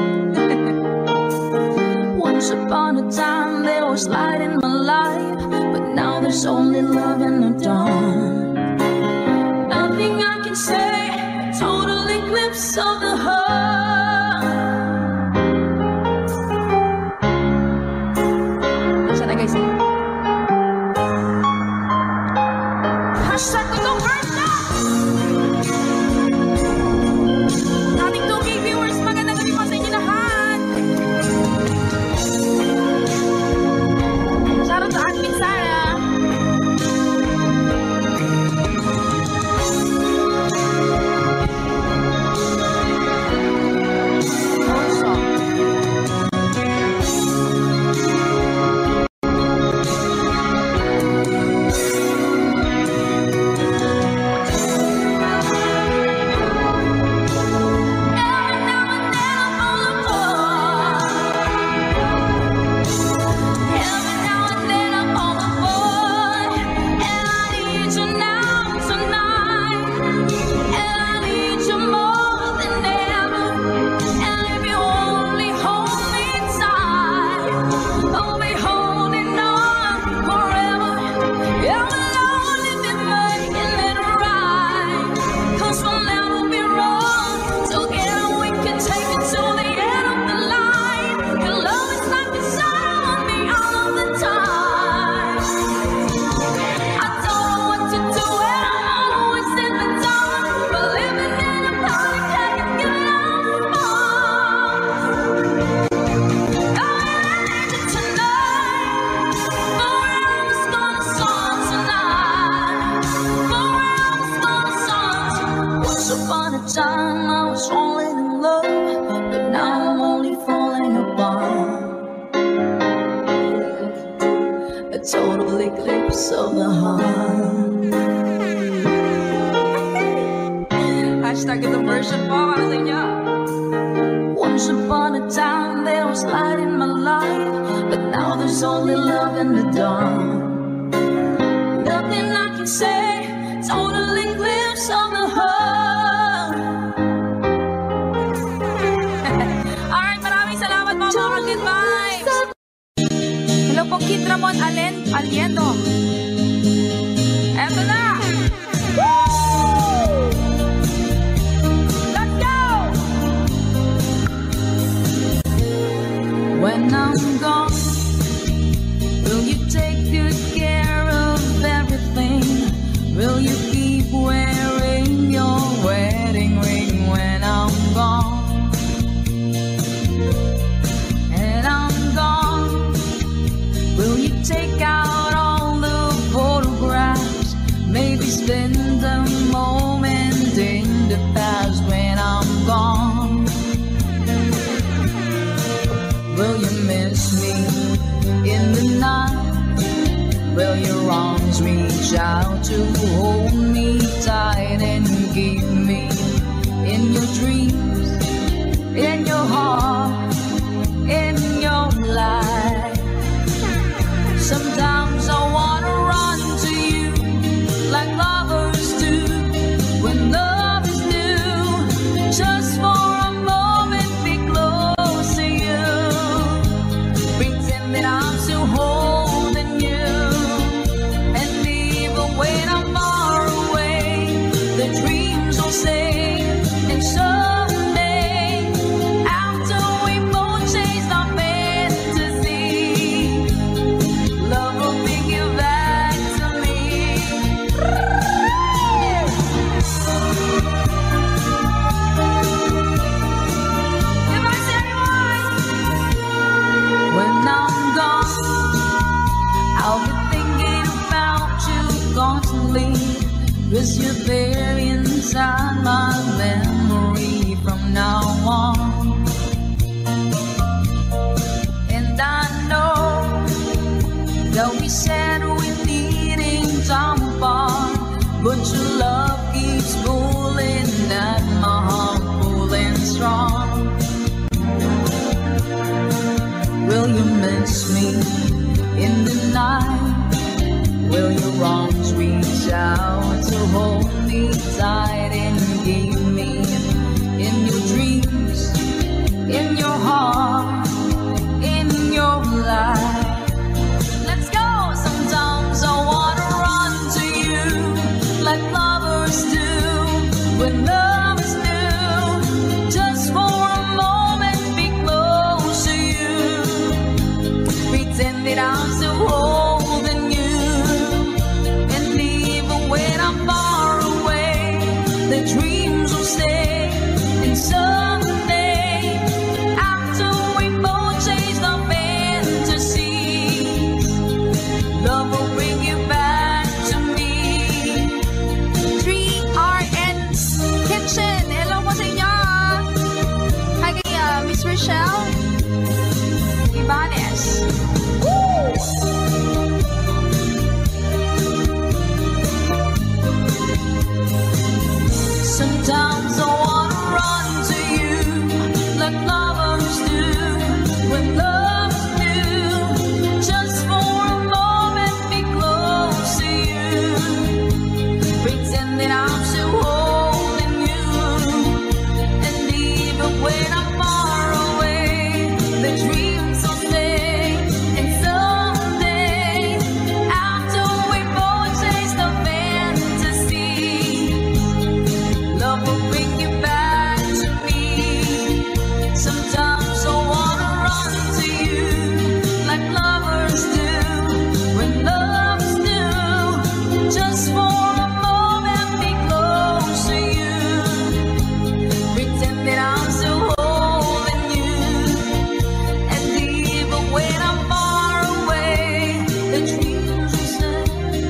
Once upon a time there was light in my life, but now there's only love in the dark. Nothing I can say, total eclipse of the heart. Sana guys. Hashtag ko tong version. Ating two K viewers, magandang gabi po sa inyo lahat. Shoutout sa admin Sarah. Also, every now and then I fall apart. Every now and then I fall apart. And I need you now tonight. And I need you more than ever. And if you only hold me tight, I'll be holding on forever. Yeah, we'll only be making it right. 'Cause we'll never be wrong. Together we can take it to the end of the line. Your love is like a shadow on me all of the time. I don't know what to do and I'm always in the dark. But living in a body can't get enough sparks. I really need you tonight. Forever's gonna start tonight. Forever's gonna start. Once upon a time I was falling in love, but now I'm only falling apart. A total eclipse of the heart. Hashtag itong version po para sa inyo. Once upon a time there was light in my life, but now there's only love in the dark. Nothing I can say, total eclipse of the heart. saliendo. Eto na! Let's go! When I'm gone, will you take good care of everything? Will you keep wearing your wedding ring when I'm gone? And I'm gone, will you take out all the photographs? Maybe spend a moment in the past when I'm gone. Will you miss me in the night? Will your arms reach out to hold me tight and keep me in your dreams, in your heart, in your life? Sometimes I wanna run to you like lovers do when love is new, just for a moment be close to you, pretend that I'm still holding you. When I'm far away, the dreams will stay. And someday, after we both chased our fantasy, love will bring you back to me. If I say anyone, when I'm gone, I'll be thinking about you constantly, 'cause you're there inside my memory from now on. And I know that we said we needing time apart, but your love keeps pulling at my heart, pulling strong. Will you miss me in the night? Will your arms reach out to hold me tight and keep me in your dreams, in your heart, in your life? Let's go! Sometimes I wanna run to you like lovers do when love is new, just for a moment be close to you, pretend that I'm still holding you. When I'm far away, the dreams will stay. And someday, after we both chase our fantasies, love will bring you back to me. three R N Kitchen. Hello po sa inyo. Hi kay uh, Miss Rochelle Ibanez. Woo! Sometimes I wanna run to you like lovers do when love is new, just for a moment be close to you, pretend that I'm still holding you. And even when I'm far away, the dreams will stay. And someday, after we both chase the fantasy, love will bring you back to me. Sometimes I wanna run to you like lovers do when love is new, just for a moment be close to you, pretend that I'm still holding you. And even when I'm far away, the dreams will stay.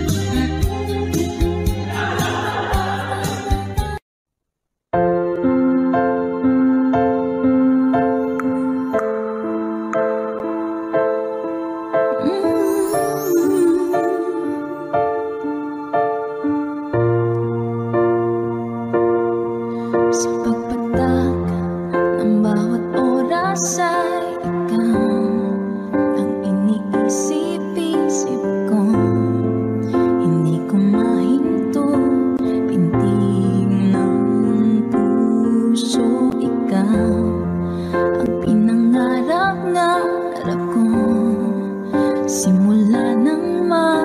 Sa pagpatak ng bawat oras ay ikaw ang iniisip-isip ko. Hindi ko mahinto, pintig ng puso, ikaw ang pinangarap-ngarap ko simula nang ma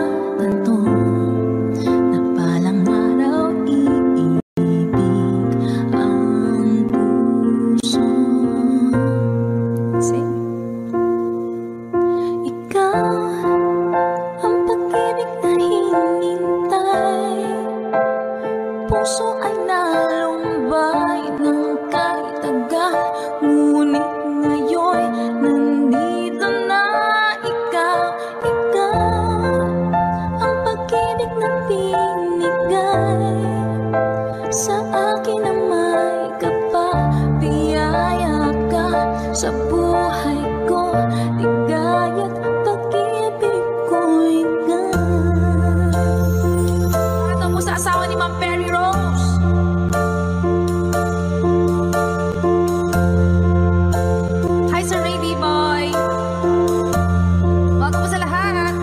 may ka pa, biyaya ka sa buhay ko, ligaya't pag-ibig ko'y ikaw. Ito po sa asawa ni Ma'am Perry Rose. Hi Sir Ray Boy. Welcome po sa lahat.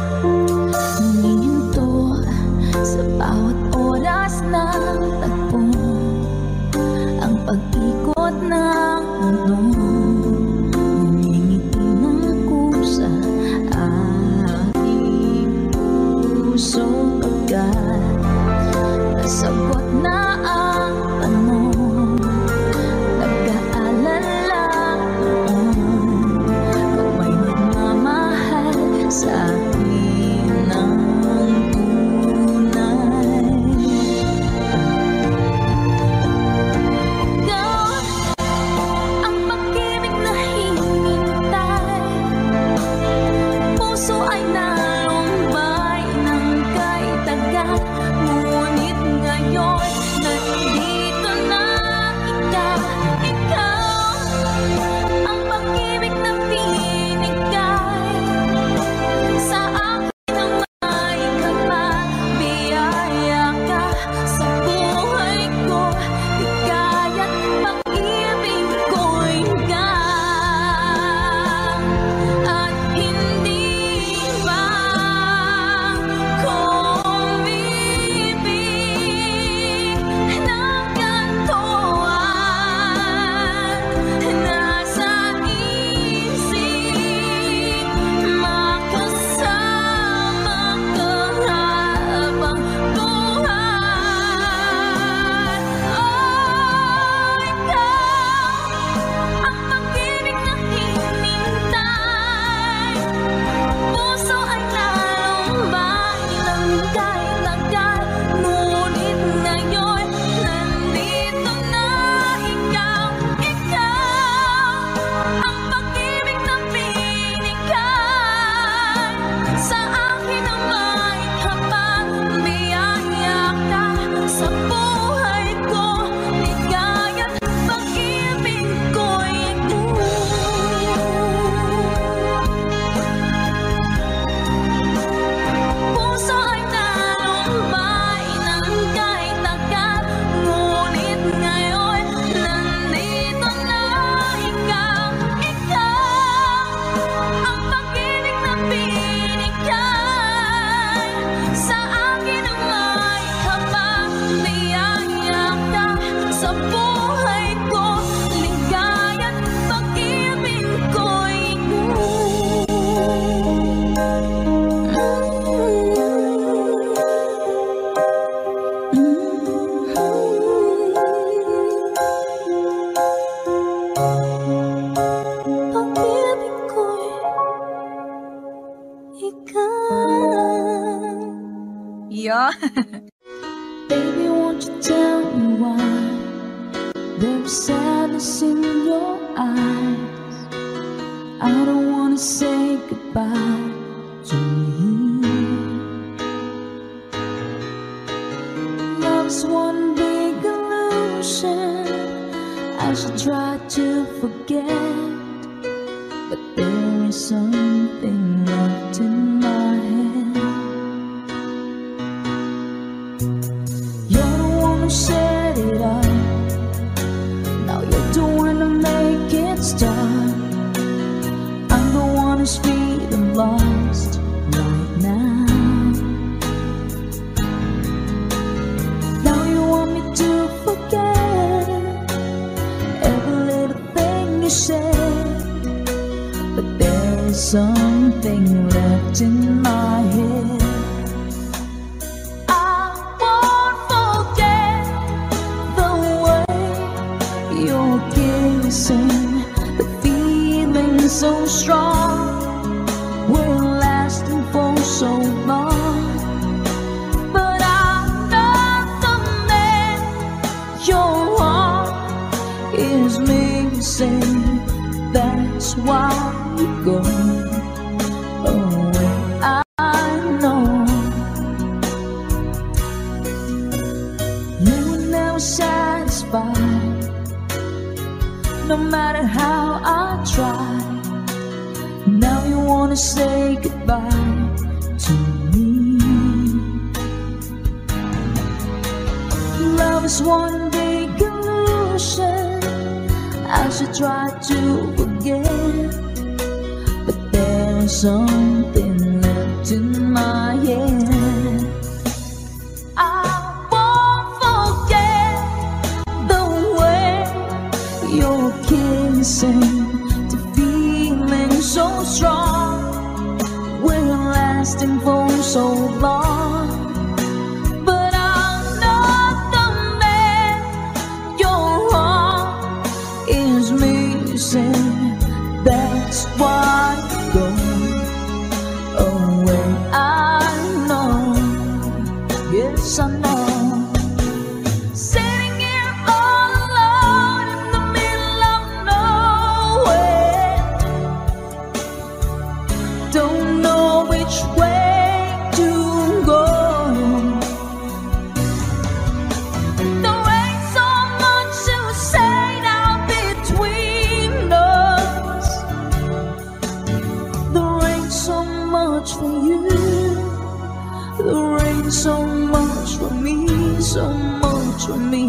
Humihinto sa bawat oras na tagpo, ang pag-ikot ng mundo, humingiti ng kusa aking puso, pagkat nasagot na ang tanong, nag-aalala noon kung may nagmamahal sa akin ng tunay. Ikaw ang pag-ibig na hinintay, puso ay nalumbay ng kay tagal, ngunit ngayon nandito na ikaw. Ikaw ang pag-ibig na binigay sa akin ng may kapabiyaya ka sa buhay ko, ligaya't pag-ibig ko'y ikaw. At hindi ba kumibig ng ganito at nasa isip, makasama ka habang buhay. Oh, ikaw ang pag-ibig na hinintay, puso ay nalumbay ng kay tagal, ngunit ngayon nandito na ikaw. Ikaw ang pag-ibig na binigay sa akin ng may kapabiyaya ka sa buhay ko, ligaya't pag-ibig ko'y puso ay nalumbay ng kay tagal, ngunit ngayon nandito na ikaw. Ikaw ang pag-ibig na binigay sa akin ng may kapabiyaya ka sa buhay ko, ligaya't pag-ibig ko'y pag-ibig ko'y ikaw. Yeah. Baby, won't you tell me why there's sadness in your eyes? I don't wanna say goodbye to you. Love's one big illusion, I should try to forget, but there is something left in my head. You're the one who set it up, now you're the one to make it stop. I'm the one who's feeling lost right now. Now you want me to forget every little thing you said, but there is something left in my head. I won't forget the way you're kissing, the feeling so strong, we're lasting for so long. But I'm not the man your heart is missing, that's why you go away. I know you were never satisfied no matter how I try. Now you wanna say goodbye to me. Love is one big illusion. I should try to forget, but there's something left in my head. I won't forget the way you're kissing, the feeling so strong. We're lasting for so long, but I'm not the man your heart is missing. That's why you go away. I know, yes I know. Sitting here all alone in the middle of nowhere, don't know which way to go. There ain't so much to say now between us. There ain't so much for you. There ain't so much for me, so much for me.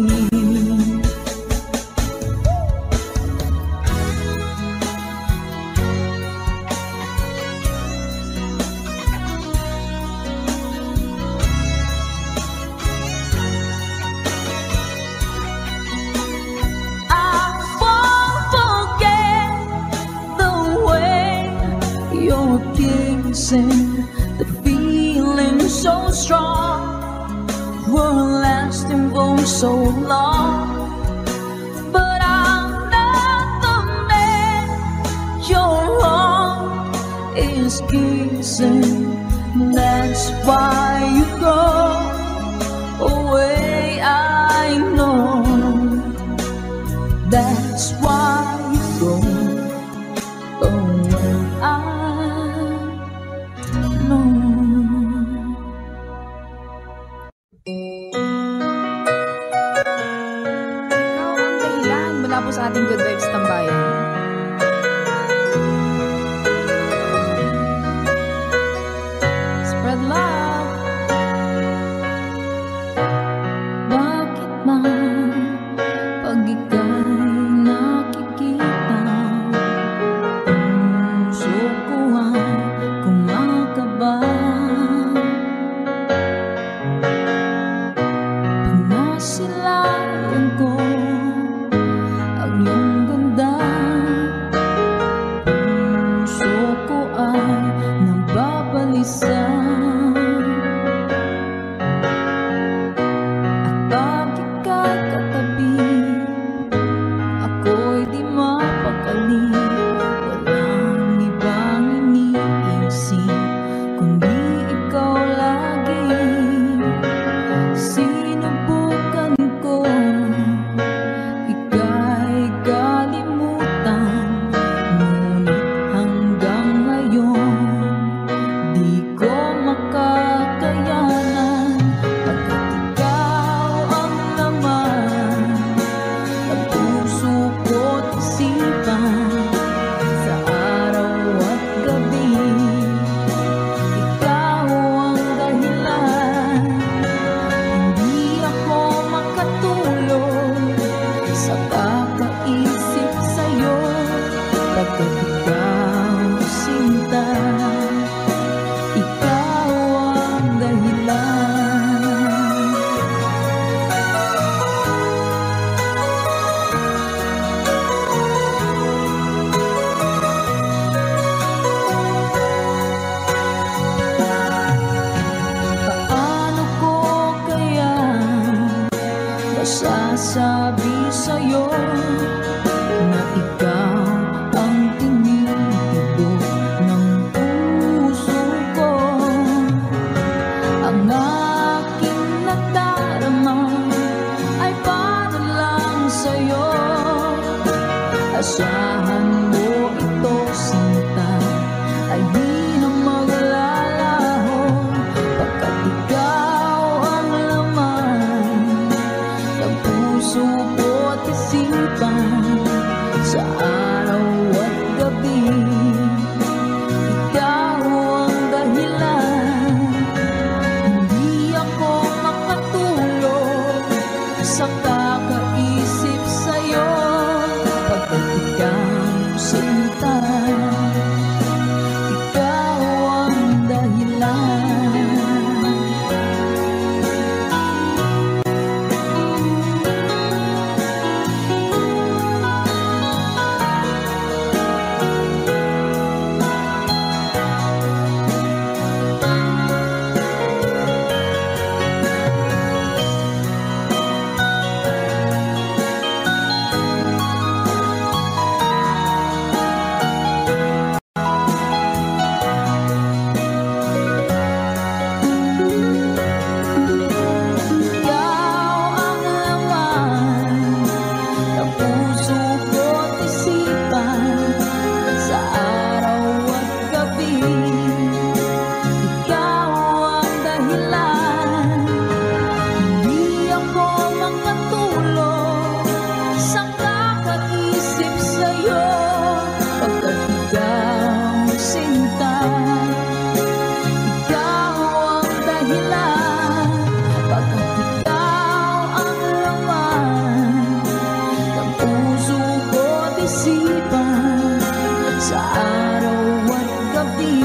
I won't forget the way you're kissing, the feeling so strong. We're lasting for so long, but I'm not the man your heart is kissing. That's why you go away. I know. That's why you go away. I know. Ikaw ang dahilan mula po sa ating Good Vibes Tambayan. Spread love. Bakit ba pag ika'y nakikita, puso ko ay kumakaba? Pag nasilayan ko ang iyong ganda, puso ko ay nababalisa. At pag ika'y katabi, ako'y di mapakali. Walang ibang iniisip kundi ikaw lagi. Sinubukan ko ika'y kalimutan, ngunit hanggang ngayon di ko makakayanan. Pagkat ikaw ang laman ng puso ko't isipan, sa araw at gabi ikaw ang dahilan. Hindi ako makatulog sa kakaisip sa'yo, pagkat ikaw sinta, ikaw ang dahilan. Paano ko kaya masasabi sa'yo na ikaw ang tinitibok ng puso ko? Ang aking nadarama ay para lang sa'yo. Asahan mo ito, sinta, ay di na maglalaho, pagkat ikaw ang laman ng puso ko't isipan, sa araw at gabi.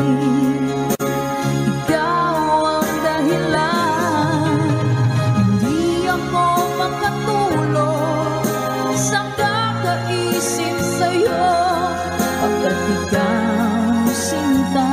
Ikaw ang dahilan, hindi ako makatulog sa kakaisip sa'yo, pagkat ikaw sinta.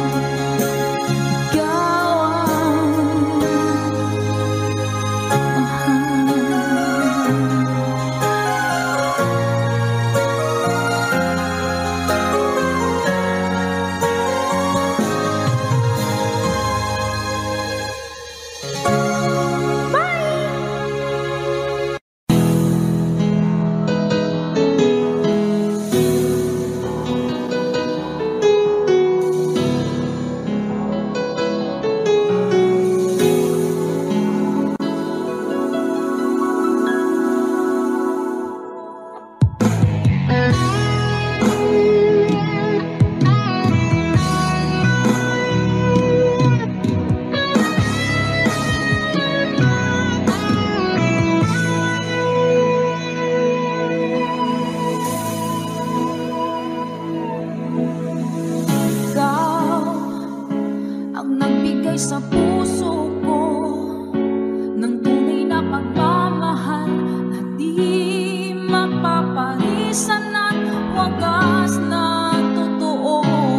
Sa puso ko ng tunay na pagmamahal na di mapaparisan at wagas na totoo.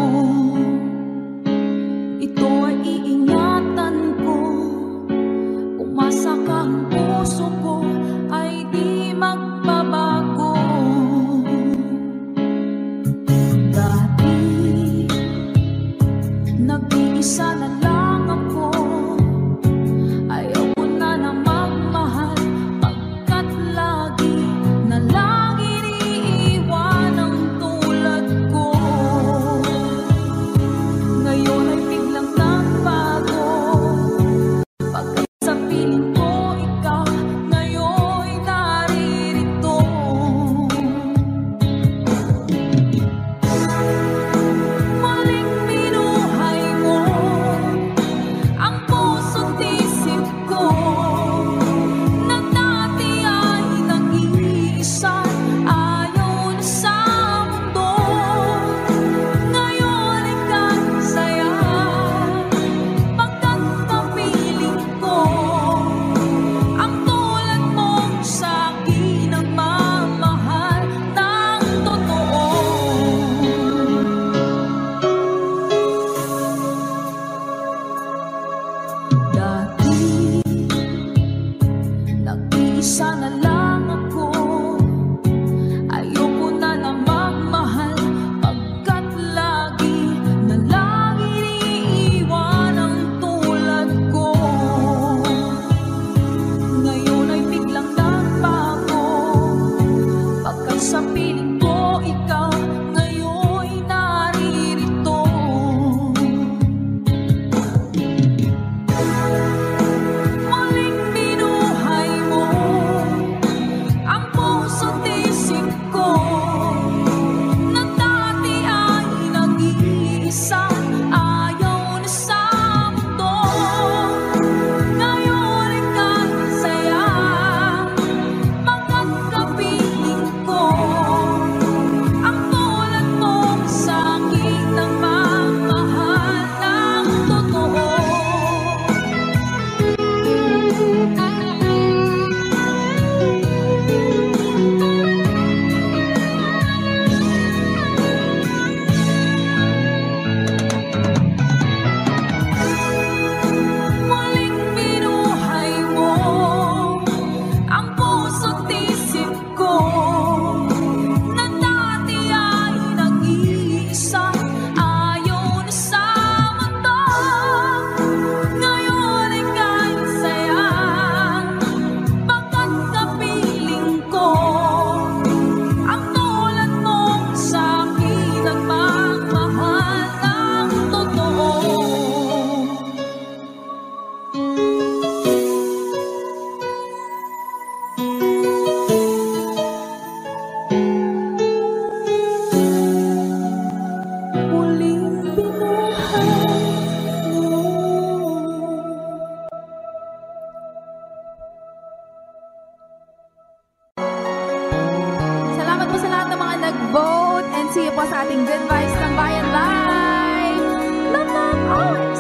Ito ay iingatan ko, umasa ka, ang puso ko ay di magbabago. Dati nag-iisa na lang sana lang ako. Ayoko na na magmahal, pagkat lagi na lang iniiwan ang tulad ko. Ngayon ay biglang nagbago, pagkat sa piling ko ikaw ngayon'y naririto. Muling binuhay mo ang puso't isip ko, na dati ay nag-iisa, ayaw na sa mundo. Ngayon ika'y saya, pagkat kapiling ko sa ating Good Vibes Tambayan Live. Love, love, always.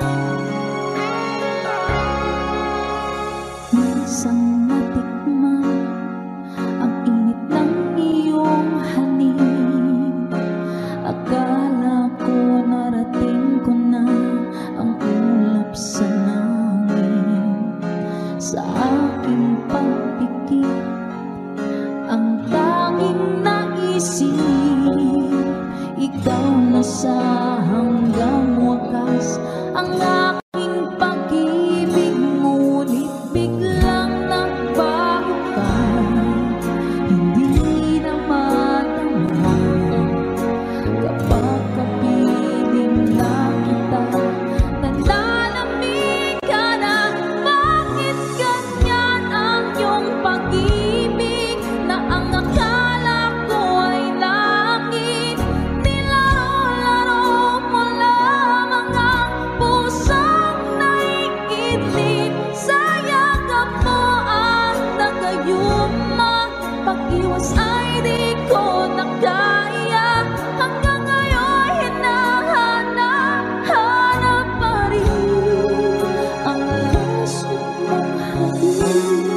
Minsan natikman ang init ng iyong halik. Akala ko narating ko na ang ulap sa langit. Sa aking pagpikit, ang tanging naisip, ikaw na sa hanggang wakas. Ang aking pag-ibig, ngunit biglang nagbago ka. Hindi na madama kapag kapiling na kita. Nanlalamig ka na, bakit ganyan ang iyong pag-ibig? Na ang akala ko ay langit, nilaro-laro mo lamang ang pusong naiidlip. Sa yakap mo ang nagayuma, pag-iwas ay di ko na kaya. Hanggang ngayon hinahanap-hanap pa rin ang puso mong halik.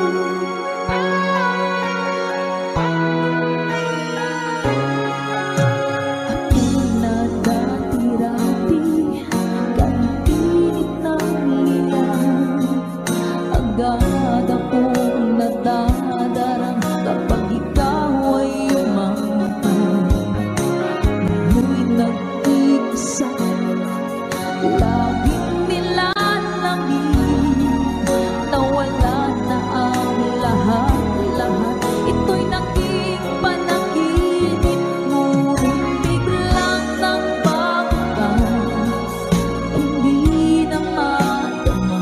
Ako na dati-dati, kahit init ng lilang, agad akong nadadarang kapag ikaw ay umamatay. Ngayon'y nag-iisa, laging nilalamig, nawala na ang lahat-lahat. Ito'y naging panaginip, ngunit biglang nagbago ka. Hindi na madama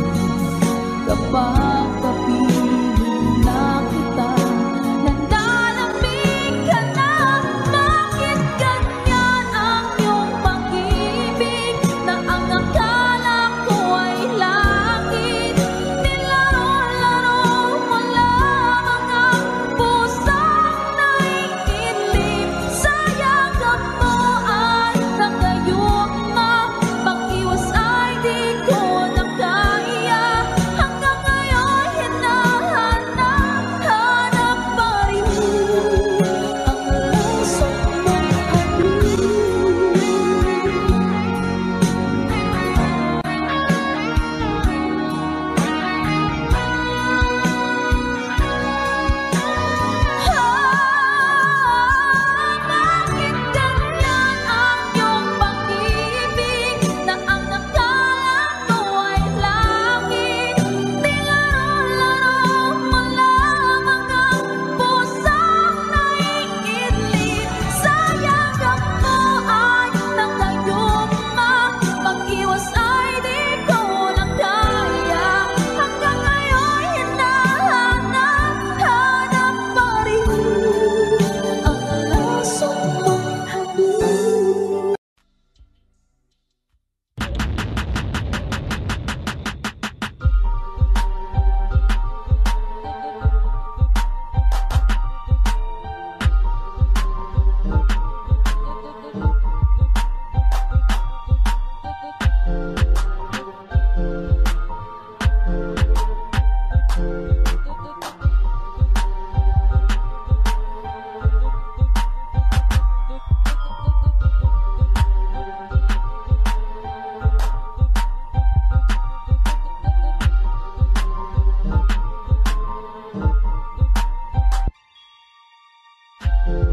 kapag kapiling na kita. Nanlalamig ka na, bakit ganyan ang iyong pag-ibig? Na ang akala ko ay langit, nilaro-laro mo lamang ang pusong naiidlip. Sa yakap mo ay nagayuma, pag-iwas ay di ko na kaya. Hanggang ngayon hinahanap-hanap pa rin ang lasong mong halik. Bakit ganyan ang iyong pag-ibig? Na ang akala ko ay langit, nilaro-laro mo lamang ang pusong naiidlip. Sa yakap mo ay nagayuma, pag-iwas ay di ko na kaya. Hanggang ngayon hinahanap-hanap pa rin ang lasong mong halik. Thank you.